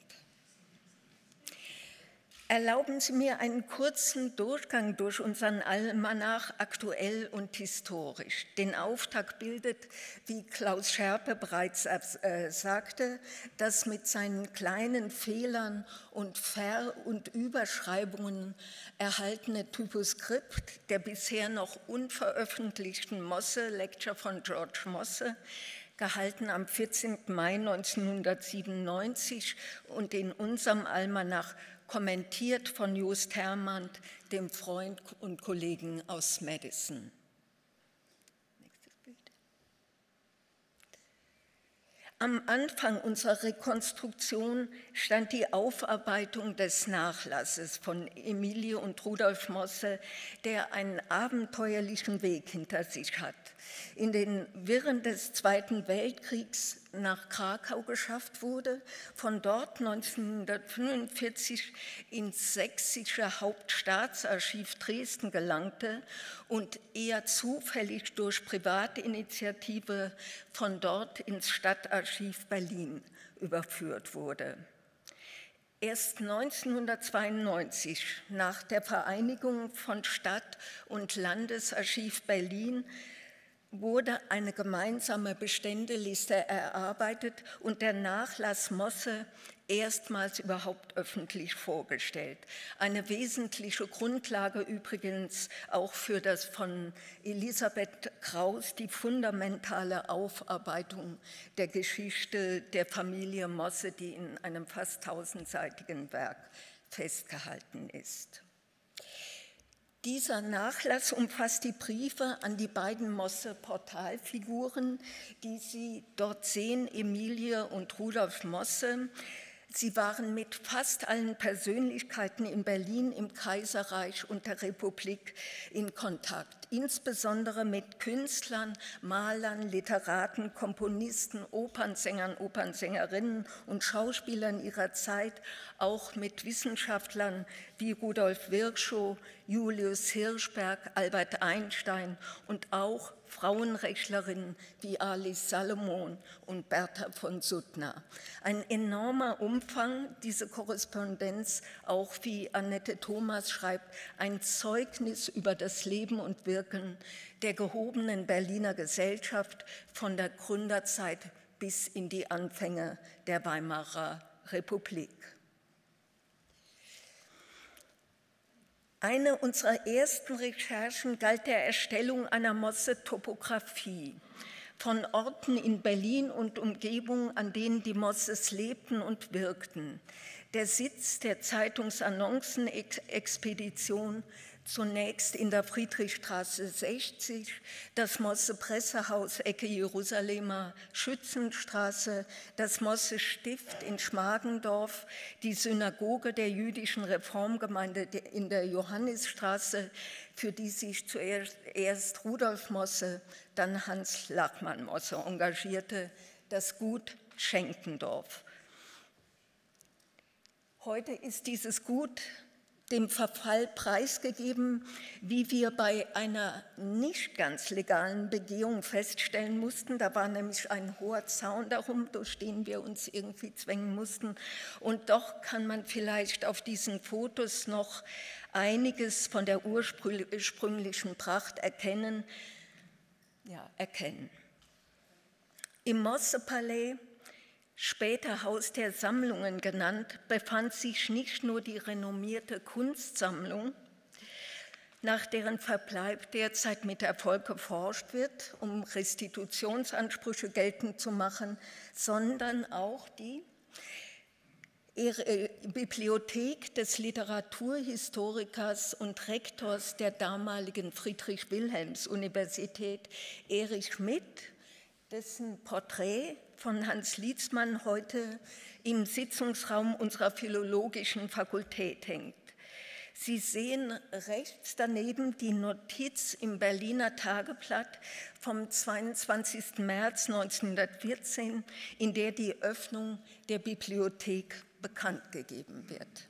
Erlauben Sie mir einen kurzen Durchgang durch unseren Almanach aktuell und historisch. Den Auftakt bildet, wie Klaus Scherpe bereits sagte, das mit seinen kleinen Fehlern und Ver- und Überschreibungen erhaltene Typoskript der bisher noch unveröffentlichten Mosse-Lecture von George Mosse, gehalten am 14. Mai 1997 und in unserem Almanach kommentiert von Just Hermann, dem Freund und Kollegen aus Madison. Nächstes Bild. Am Anfang unserer Rekonstruktion stand die Aufarbeitung des Nachlasses von Emilie und Rudolf Mosse, der einen abenteuerlichen Weg hinter sich hat. In den Wirren des Zweiten Weltkriegs nach Krakau geschafft wurde, von dort 1945 ins sächsische Hauptstaatsarchiv Dresden gelangte und eher zufällig durch Privatinitiative von dort ins Stadtarchiv Berlin überführt wurde. Erst 1992, nach der Vereinigung von Stadt- und Landesarchiv Berlin, wurde eine gemeinsame Beständeliste erarbeitet und der Nachlass Mosse erstmals überhaupt öffentlich vorgestellt. Eine wesentliche Grundlage übrigens auch für das von Elisabeth Kraus, die fundamentale Aufarbeitung der Geschichte der Familie Mosse, die in einem fast 1000-seitigen Werk festgehalten ist. Dieser Nachlass umfasst die Briefe an die beiden Mosse-Portalfiguren, die Sie dort sehen, Emilie und Rudolf Mosse. Sie waren mit fast allen Persönlichkeiten in Berlin, im Kaiserreich und der Republik in Kontakt, insbesondere mit Künstlern, Malern, Literaten, Komponisten, Opernsängern, Opernsängerinnen und Schauspielern ihrer Zeit, auch mit Wissenschaftlern wie Rudolf Virchow, Julius Hirschberg, Albert Einstein und auch Frauenrechtlerinnen wie Alice Salomon und Bertha von Suttner. Ein enormer Umfang, diese Korrespondenz, auch wie Annette Thomas schreibt, ein Zeugnis über das Leben und Wirken der gehobenen Berliner Gesellschaft von der Gründerzeit bis in die Anfänge der Weimarer Republik. Eine unserer ersten Recherchen galt der Erstellung einer Mosse-Topographie von Orten in Berlin und Umgebung, an denen die Mosses lebten und wirkten. Der Sitz der Zeitungsannoncenexpedition, zunächst in der Friedrichstraße 60, das Mosse-Pressehaus Ecke Jerusalemer Schützenstraße, das Mosse-Stift in Schmargendorf, die Synagoge der jüdischen Reformgemeinde in der Johannisstraße, für die sich zuerst Rudolf Mosse, dann Hans Lachmann Mosse engagierte, das Gut Schenkendorf. Heute ist dieses Gut dem Verfall preisgegeben, wie wir bei einer nicht ganz legalen Begehung feststellen mussten. Da war nämlich ein hoher Zaun darum, durch den wir uns irgendwie zwängen mussten. Und doch kann man vielleicht auf diesen Fotos noch einiges von der ursprünglichen Pracht erkennen. Im Mosse-Palais, später Haus der Sammlungen genannt, befand sich nicht nur die renommierte Kunstsammlung, nach deren Verbleib derzeit mit Erfolg geforscht wird, um Restitutionsansprüche geltend zu machen, sondern auch die Bibliothek des Literaturhistorikers und Rektors der damaligen Friedrich-Wilhelms-Universität, Erich Schmidt, dessen Porträt von Hans Lietzmann heute im Sitzungsraum unserer Philologischen Fakultät hängt. Sie sehen rechts daneben die Notiz im Berliner Tageblatt vom 22. März 1914, in der die Öffnung der Bibliothek bekannt gegeben wird.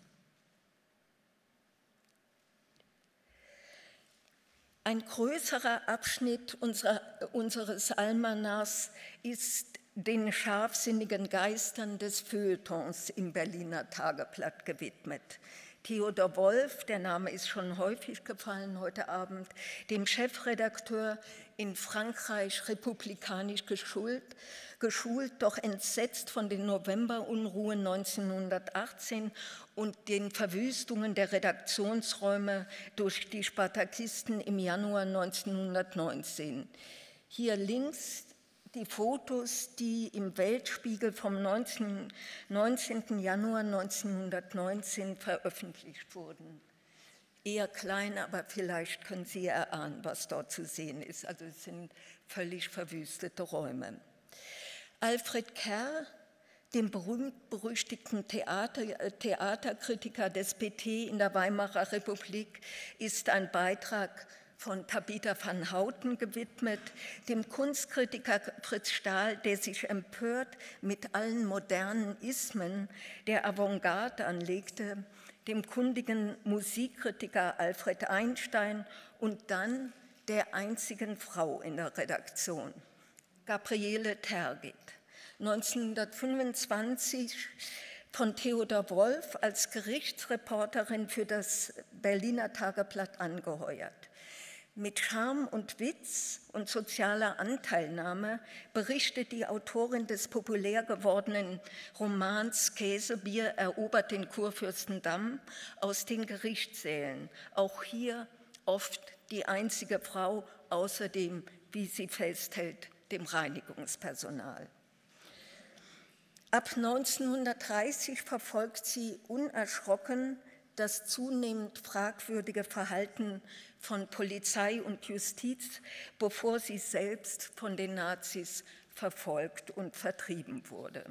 Ein größerer Abschnitt unseres Almanachs ist den scharfsinnigen Geistern des Feuilletons im Berliner Tageblatt gewidmet. Theodor Wolff, der Name ist schon häufig gefallen heute Abend, dem Chefredakteur, in Frankreich republikanisch geschult, doch entsetzt von den Novemberunruhen 1918 und den Verwüstungen der Redaktionsräume durch die Spartakisten im Januar 1919. Hier links die Fotos, die im Weltspiegel vom 19. Januar 1919 veröffentlicht wurden. Eher klein, aber vielleicht können Sie erahnen, was dort zu sehen ist. Also es sind völlig verwüstete Räume. Alfred Kerr, dem berühmt-berüchtigten Theaterkritiker des PT in der Weimarer Republik, ist ein Beitrag von Tabitha van Houten gewidmet, dem Kunstkritiker Fritz Stahl, der sich empört mit allen modernen Ismen der Avantgarde anlegte, dem kundigen Musikkritiker Alfred Einstein und dann der einzigen Frau in der Redaktion, Gabriele Tergit, 1925 von Theodor Wolff als Gerichtsreporterin für das Berliner Tageblatt angeheuert. Mit Charme und Witz und sozialer Anteilnahme berichtet die Autorin des populär gewordenen Romans Käsebier erobert den Kurfürstendamm aus den Gerichtssälen. Auch hier oft die einzige Frau, außerdem, wie sie festhält, dem Reinigungspersonal. Ab 1930 verfolgt sie unerschrocken das zunehmend fragwürdige Verhalten von Polizei und Justiz, bevor sie selbst von den Nazis verfolgt und vertrieben wurde.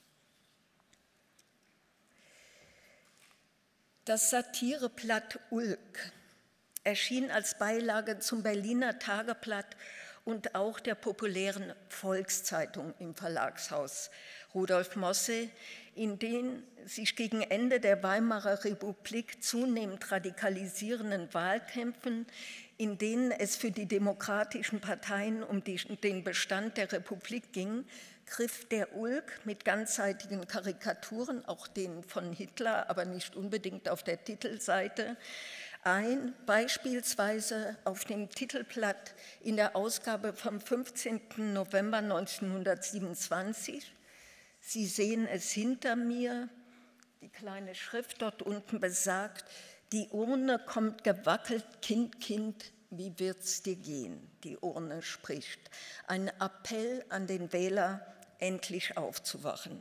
Das Satireblatt Ulk erschien als Beilage zum Berliner Tageblatt und auch der populären Volkszeitung im Verlagshaus Rudolf Mosse, in den sich gegen Ende der Weimarer Republik zunehmend radikalisierenden Wahlkämpfen, in denen es für die demokratischen Parteien um den Bestand der Republik ging, griff der Ulk mit ganzseitigen Karikaturen, auch denen von Hitler, aber nicht unbedingt auf der Titelseite, ein, beispielsweise auf dem Titelblatt in der Ausgabe vom 15. November 1927. Sie sehen es hinter mir, die kleine Schrift dort unten besagt, die Urne kommt gewackelt, Kind, Kind, wie wird's dir gehen? Die Urne spricht. Ein Appell an den Wähler, endlich aufzuwachen.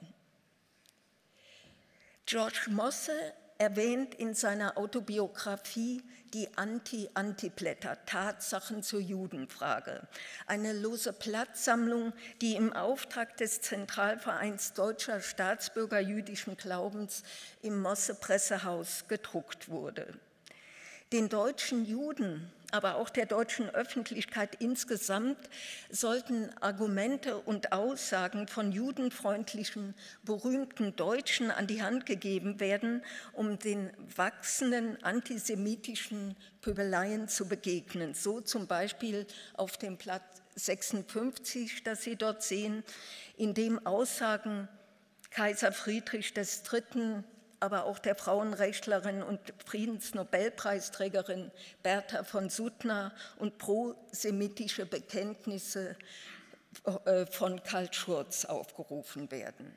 George Mosse erwähnt in seiner Autobiografie die Anti-Anti-Blätter, Tatsachen zur Judenfrage, eine lose Blattsammlung, die im Auftrag des Zentralvereins Deutscher Staatsbürger jüdischen Glaubens im Mosse-Pressehaus gedruckt wurde. Den deutschen Juden, aber auch der deutschen Öffentlichkeit insgesamt sollten Argumente und Aussagen von judenfreundlichen, berühmten Deutschen an die Hand gegeben werden, um den wachsenden antisemitischen Pöbeleien zu begegnen. So zum Beispiel auf dem Blatt 56, das Sie dort sehen, in dem Aussagen Kaiser Friedrich III., aber auch der Frauenrechtlerin und Friedensnobelpreisträgerin Bertha von Suttner und prosemitische Bekenntnisse von Karl Schurz aufgerufen werden.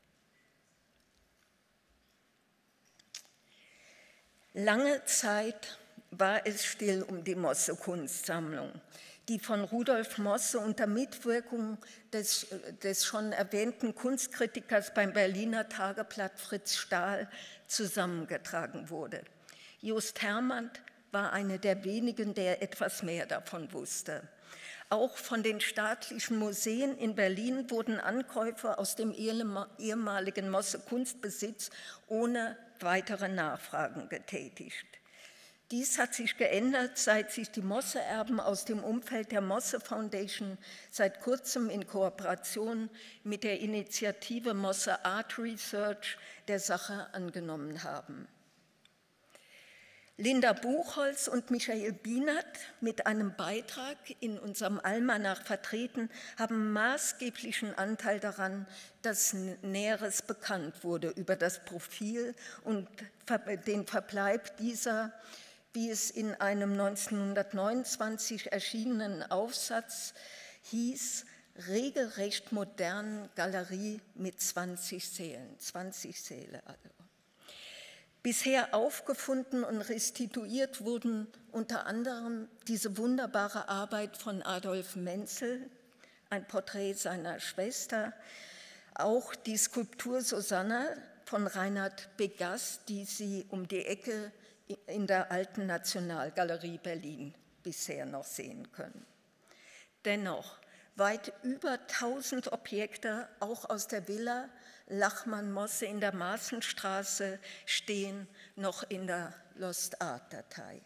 Lange Zeit war es still um die Mosse-Kunstsammlung, die von Rudolf Mosse unter Mitwirkung des schon erwähnten Kunstkritikers beim Berliner Tageblatt Fritz Stahl zusammengetragen wurde. Just Hermann war einer der wenigen, der etwas mehr davon wusste. Auch von den staatlichen Museen in Berlin wurden Ankäufe aus dem ehemaligen Mosse-Kunstbesitz ohne weitere Nachfragen getätigt. Dies hat sich geändert, seit sich die Mosse-Erben aus dem Umfeld der Mosse Foundation seit kurzem in Kooperation mit der Initiative Mosse Art Research der Sache angenommen haben. Linda Buchholz und Michael Bienert, mit einem Beitrag in unserem Almanach vertreten, haben maßgeblichen Anteil daran, dass Näheres bekannt wurde über das Profil und den Verbleib dieser, wie es in einem 1929 erschienenen Aufsatz hieß, regelrecht modernen Galerie mit 20 Sälen, 20 Säle. Bisher aufgefunden und restituiert wurden unter anderem diese wunderbare Arbeit von Adolf Menzel, ein Porträt seiner Schwester, auch die Skulptur Susanna von Reinhard Begas, die Sie um die Ecke in der Alten Nationalgalerie Berlin bisher noch sehen können. Dennoch, weit über 1000 Objekte, auch aus der Villa Lachmann-Mosse in der Maaßenstraße, stehen noch in der Lost Art-Datei.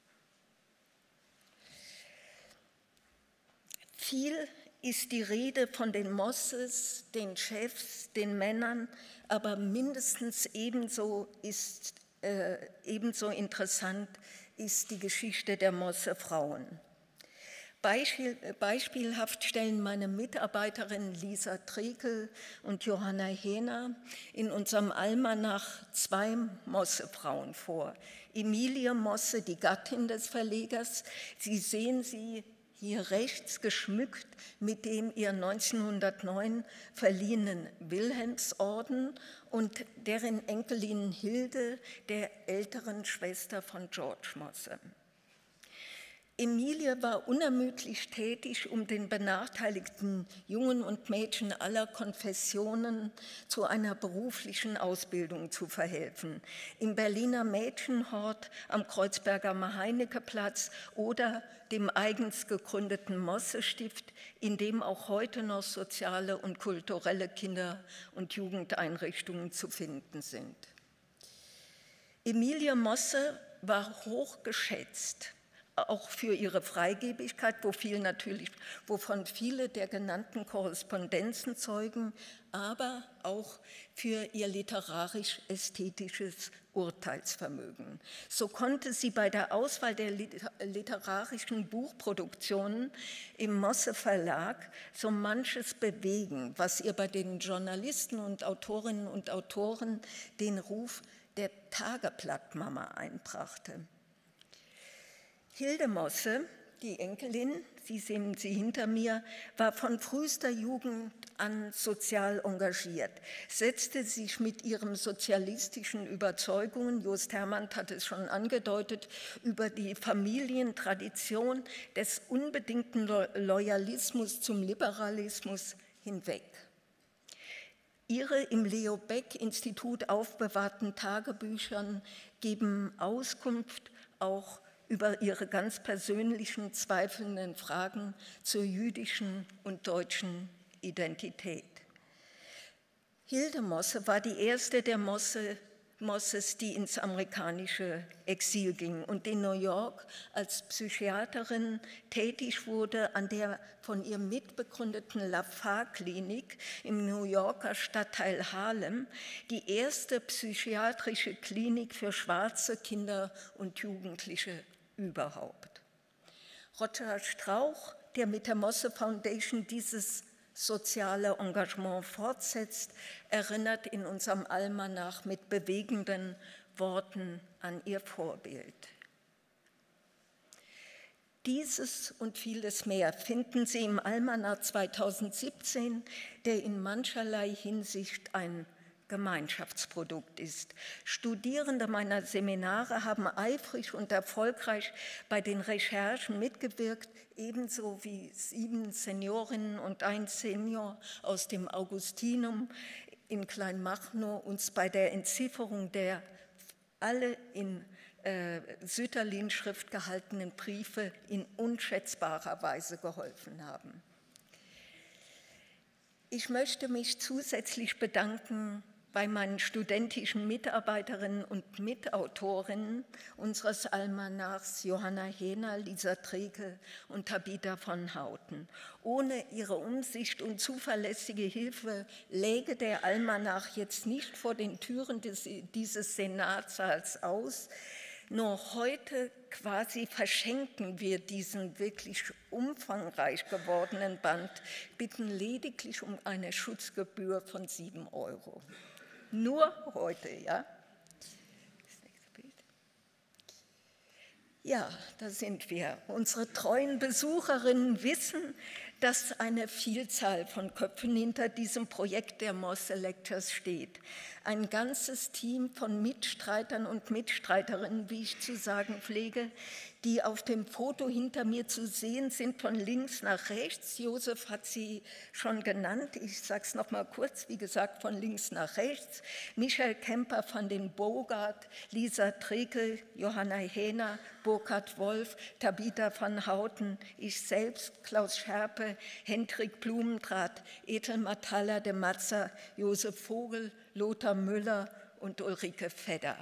Viel ist die Rede von den Mosses, den Chefs, den Männern, aber mindestens ebenso interessant ist die Geschichte der Mosse-Frauen. Beispielhaft stellen meine Mitarbeiterinnen Lisa Trekel und Johanna Hehner in unserem Almanach 2 Mosse-Frauen vor. Emilie Mosse, die Gattin des Verlegers, Sie sehen sie hier rechts geschmückt mit dem ihr 1909 verliehenen Wilhelmsorden und deren Enkelin Hilde, der älteren Schwester von George Mosse. Emilie war unermüdlich tätig, um den benachteiligten Jungen und Mädchen aller Konfessionen zu einer beruflichen Ausbildung zu verhelfen. Im Berliner Mädchenhort am Kreuzberger Maheinecke-Platz oder dem eigens gegründeten Mosse-Stift, in dem auch heute noch soziale und kulturelle Kinder- und Jugendeinrichtungen zu finden sind. Emilie Mosse war hoch geschätzt, auch für ihre Freigebigkeit, wovon viele der genannten Korrespondenzen zeugen, aber auch für ihr literarisch-ästhetisches Urteilsvermögen. So konnte sie bei der Auswahl der literarischen Buchproduktionen im Mosse Verlag so manches bewegen, was ihr bei den Journalisten und Autorinnen und Autoren den Ruf der Tageblattmama einbrachte. Hilde Mosse, die Enkelin, Sie sehen sie hinter mir, war von frühester Jugend an sozial engagiert, setzte sich mit ihren sozialistischen Überzeugungen, Jost Hermann hat es schon angedeutet, über die Familientradition des unbedingten Loyalismus zum Liberalismus hinweg. Ihre im Leo Baeck-Institut aufbewahrten Tagebüchern geben Auskunft auch über ihre ganz persönlichen, zweifelnden Fragen zur jüdischen und deutschen Identität. Hilde Mosse war die erste der Mosses, die ins amerikanische Exil ging und in New York als Psychiaterin tätig wurde an der von ihr mitbegründeten Lafar-Klinik im New Yorker Stadtteil Harlem, die erste psychiatrische Klinik für schwarze Kinder und Jugendliche überhaupt. Roger Strauch, der mit der Mosse Foundation dieses soziale Engagement fortsetzt, erinnert in unserem Almanach mit bewegenden Worten an ihr Vorbild. Dieses und vieles mehr finden Sie im Almanach 2017, der in mancherlei Hinsicht ein Gemeinschaftsprodukt ist. Studierende meiner Seminare haben eifrig und erfolgreich bei den Recherchen mitgewirkt, ebenso wie 7 Seniorinnen und ein Senior aus dem Augustinum in Kleinmachnow uns bei der Entzifferung der alle in Sütterlin-Schrift gehaltenen Briefe in unschätzbarer Weise geholfen haben. Ich möchte mich zusätzlich bedanken bei meinen studentischen Mitarbeiterinnen und Mitautorinnen unseres Almanachs Johanna Hehner, Lisa Treke und Tabitha von Houten. Ohne ihre Umsicht und zuverlässige Hilfe läge der Almanach jetzt nicht vor den Türen dieses Senatssaals aus. Nur heute quasi verschenken wir diesen wirklich umfangreich gewordenen Band, bitten lediglich um eine Schutzgebühr von 7 €. Nur heute, ja? Das nächste Bild. Ja, da sind wir. Unsere treuen Besucherinnen wissen, dass eine Vielzahl von Köpfen hinter diesem Projekt der Mosse Lectures steht. Ein ganzes Team von Mitstreitern und Mitstreiterinnen, wie ich zu sagen pflege, die auf dem Foto hinter mir zu sehen sind, von links nach rechts. Josef hat sie schon genannt. Ich sage es noch mal kurz, wie gesagt, von links nach rechts. Michael Kemper van den Bogart, Lisa Treke, Johanna Hehner, Burkhard Wolf, Tabitha van Houten, ich selbst, Klaus Scherpe, Hendrik Blumendrath, Ethel Matalla de Mazza, Josef Vogel, Lothar Müller und Ulrike Fedder.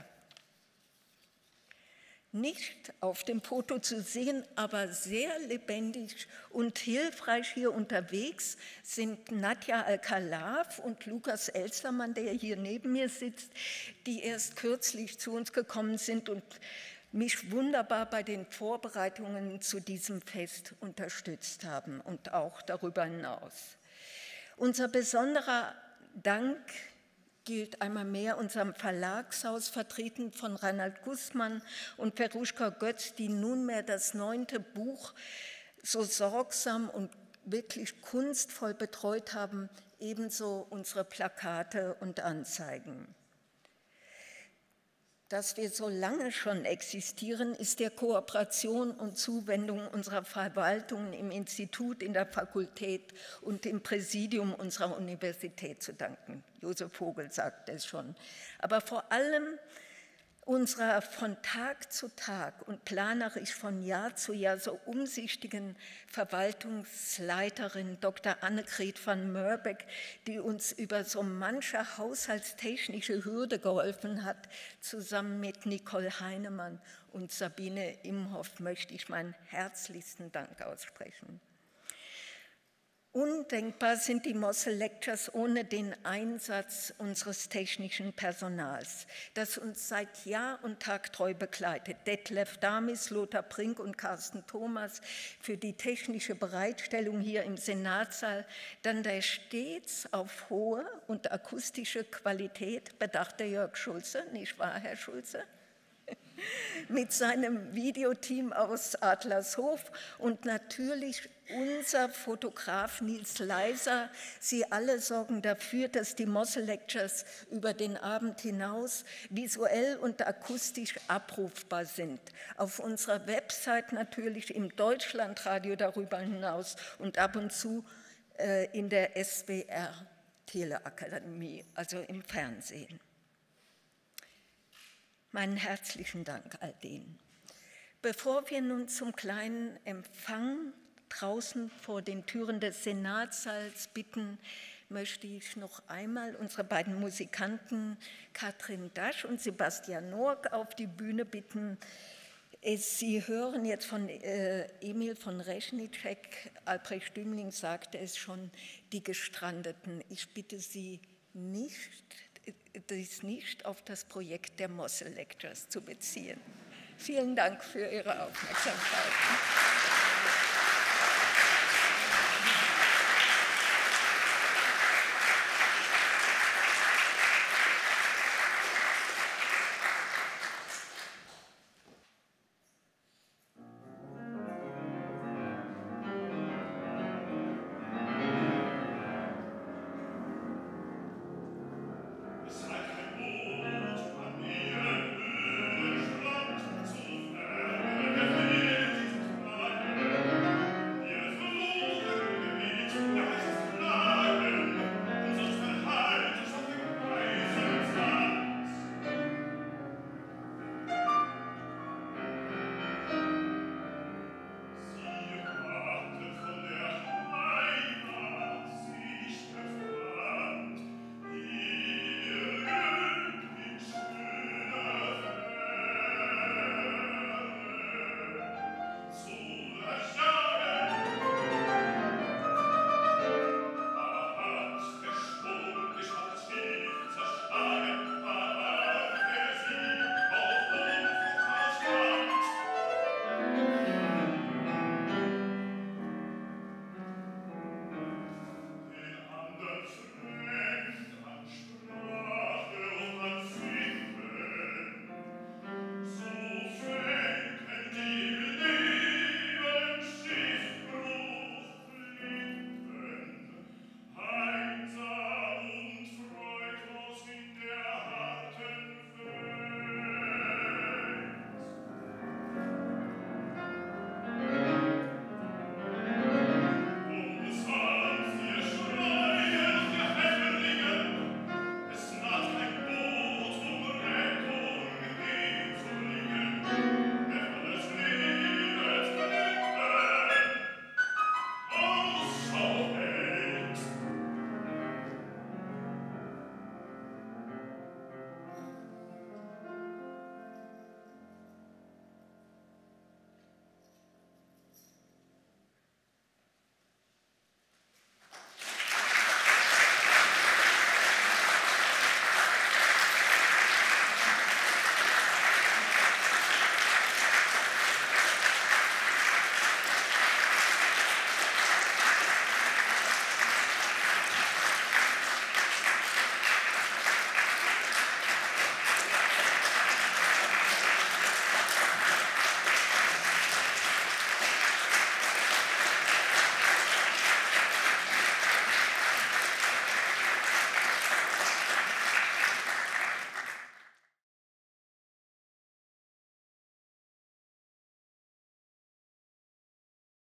Nicht auf dem Foto zu sehen, aber sehr lebendig und hilfreich hier unterwegs sind Nadja Alcalav und Lukas Elstermann, der hier neben mir sitzt, die erst kürzlich zu uns gekommen sind und mich wunderbar bei den Vorbereitungen zu diesem Fest unterstützt haben und auch darüber hinaus. Unser besonderer Dank gilt einmal mehr unserem Verlagshaus, vertreten von Reinhard Gußmann und Peruschka Götz, die nunmehr das 9. Buch so sorgsam und wirklich kunstvoll betreut haben, ebenso unsere Plakate und Anzeigen. Dass wir so lange schon existieren, ist der Kooperation und Zuwendung unserer Verwaltungen im Institut, in der Fakultät und im Präsidium unserer Universität zu danken. Josef Vogel sagte es schon. Aber vor allem unserer von Tag zu Tag und planerisch von Jahr zu Jahr so umsichtigen Verwaltungsleiterin Dr. Annegret van Mörbeck, die uns über so manche haushaltstechnische Hürde geholfen hat. Zusammen mit Nicole Heinemann und Sabine Imhoff möchte ich meinen herzlichsten Dank aussprechen. Undenkbar sind die Mossel Lectures ohne den Einsatz unseres technischen Personals, das uns seit Jahr und Tag treu begleitet. Detlef Damis, Lothar Brink und Carsten Thomas für die technische Bereitstellung hier im Senatssaal, dann der stets auf hohe und akustische Qualität bedachte Jörg Schulze, nicht wahr, Herr Schulze? Mit seinem Videoteam aus Adlershof und natürlich unser Fotograf Nils Leiser. Sie alle sorgen dafür, dass die Mossel Lectures über den Abend hinaus visuell und akustisch abrufbar sind. Auf unserer Website natürlich, im Deutschlandradio darüber hinaus und ab und zu in der SWR Teleakademie, also im Fernsehen. Meinen herzlichen Dank all denen. Bevor wir nun zum kleinen Empfang draußen vor den Türen des Senatssaals bitten, möchte ich noch einmal unsere beiden Musikanten Katrin Dasch und Sebastian Noack auf die Bühne bitten. Sie hören jetzt von Emil von Reschnitschek, Albrecht Stümling sagte es schon, die Gestrandeten. Ich bitte Sie dies nicht auf das Projekt der Mossel Lectures zu beziehen. Vielen Dank für Ihre Aufmerksamkeit.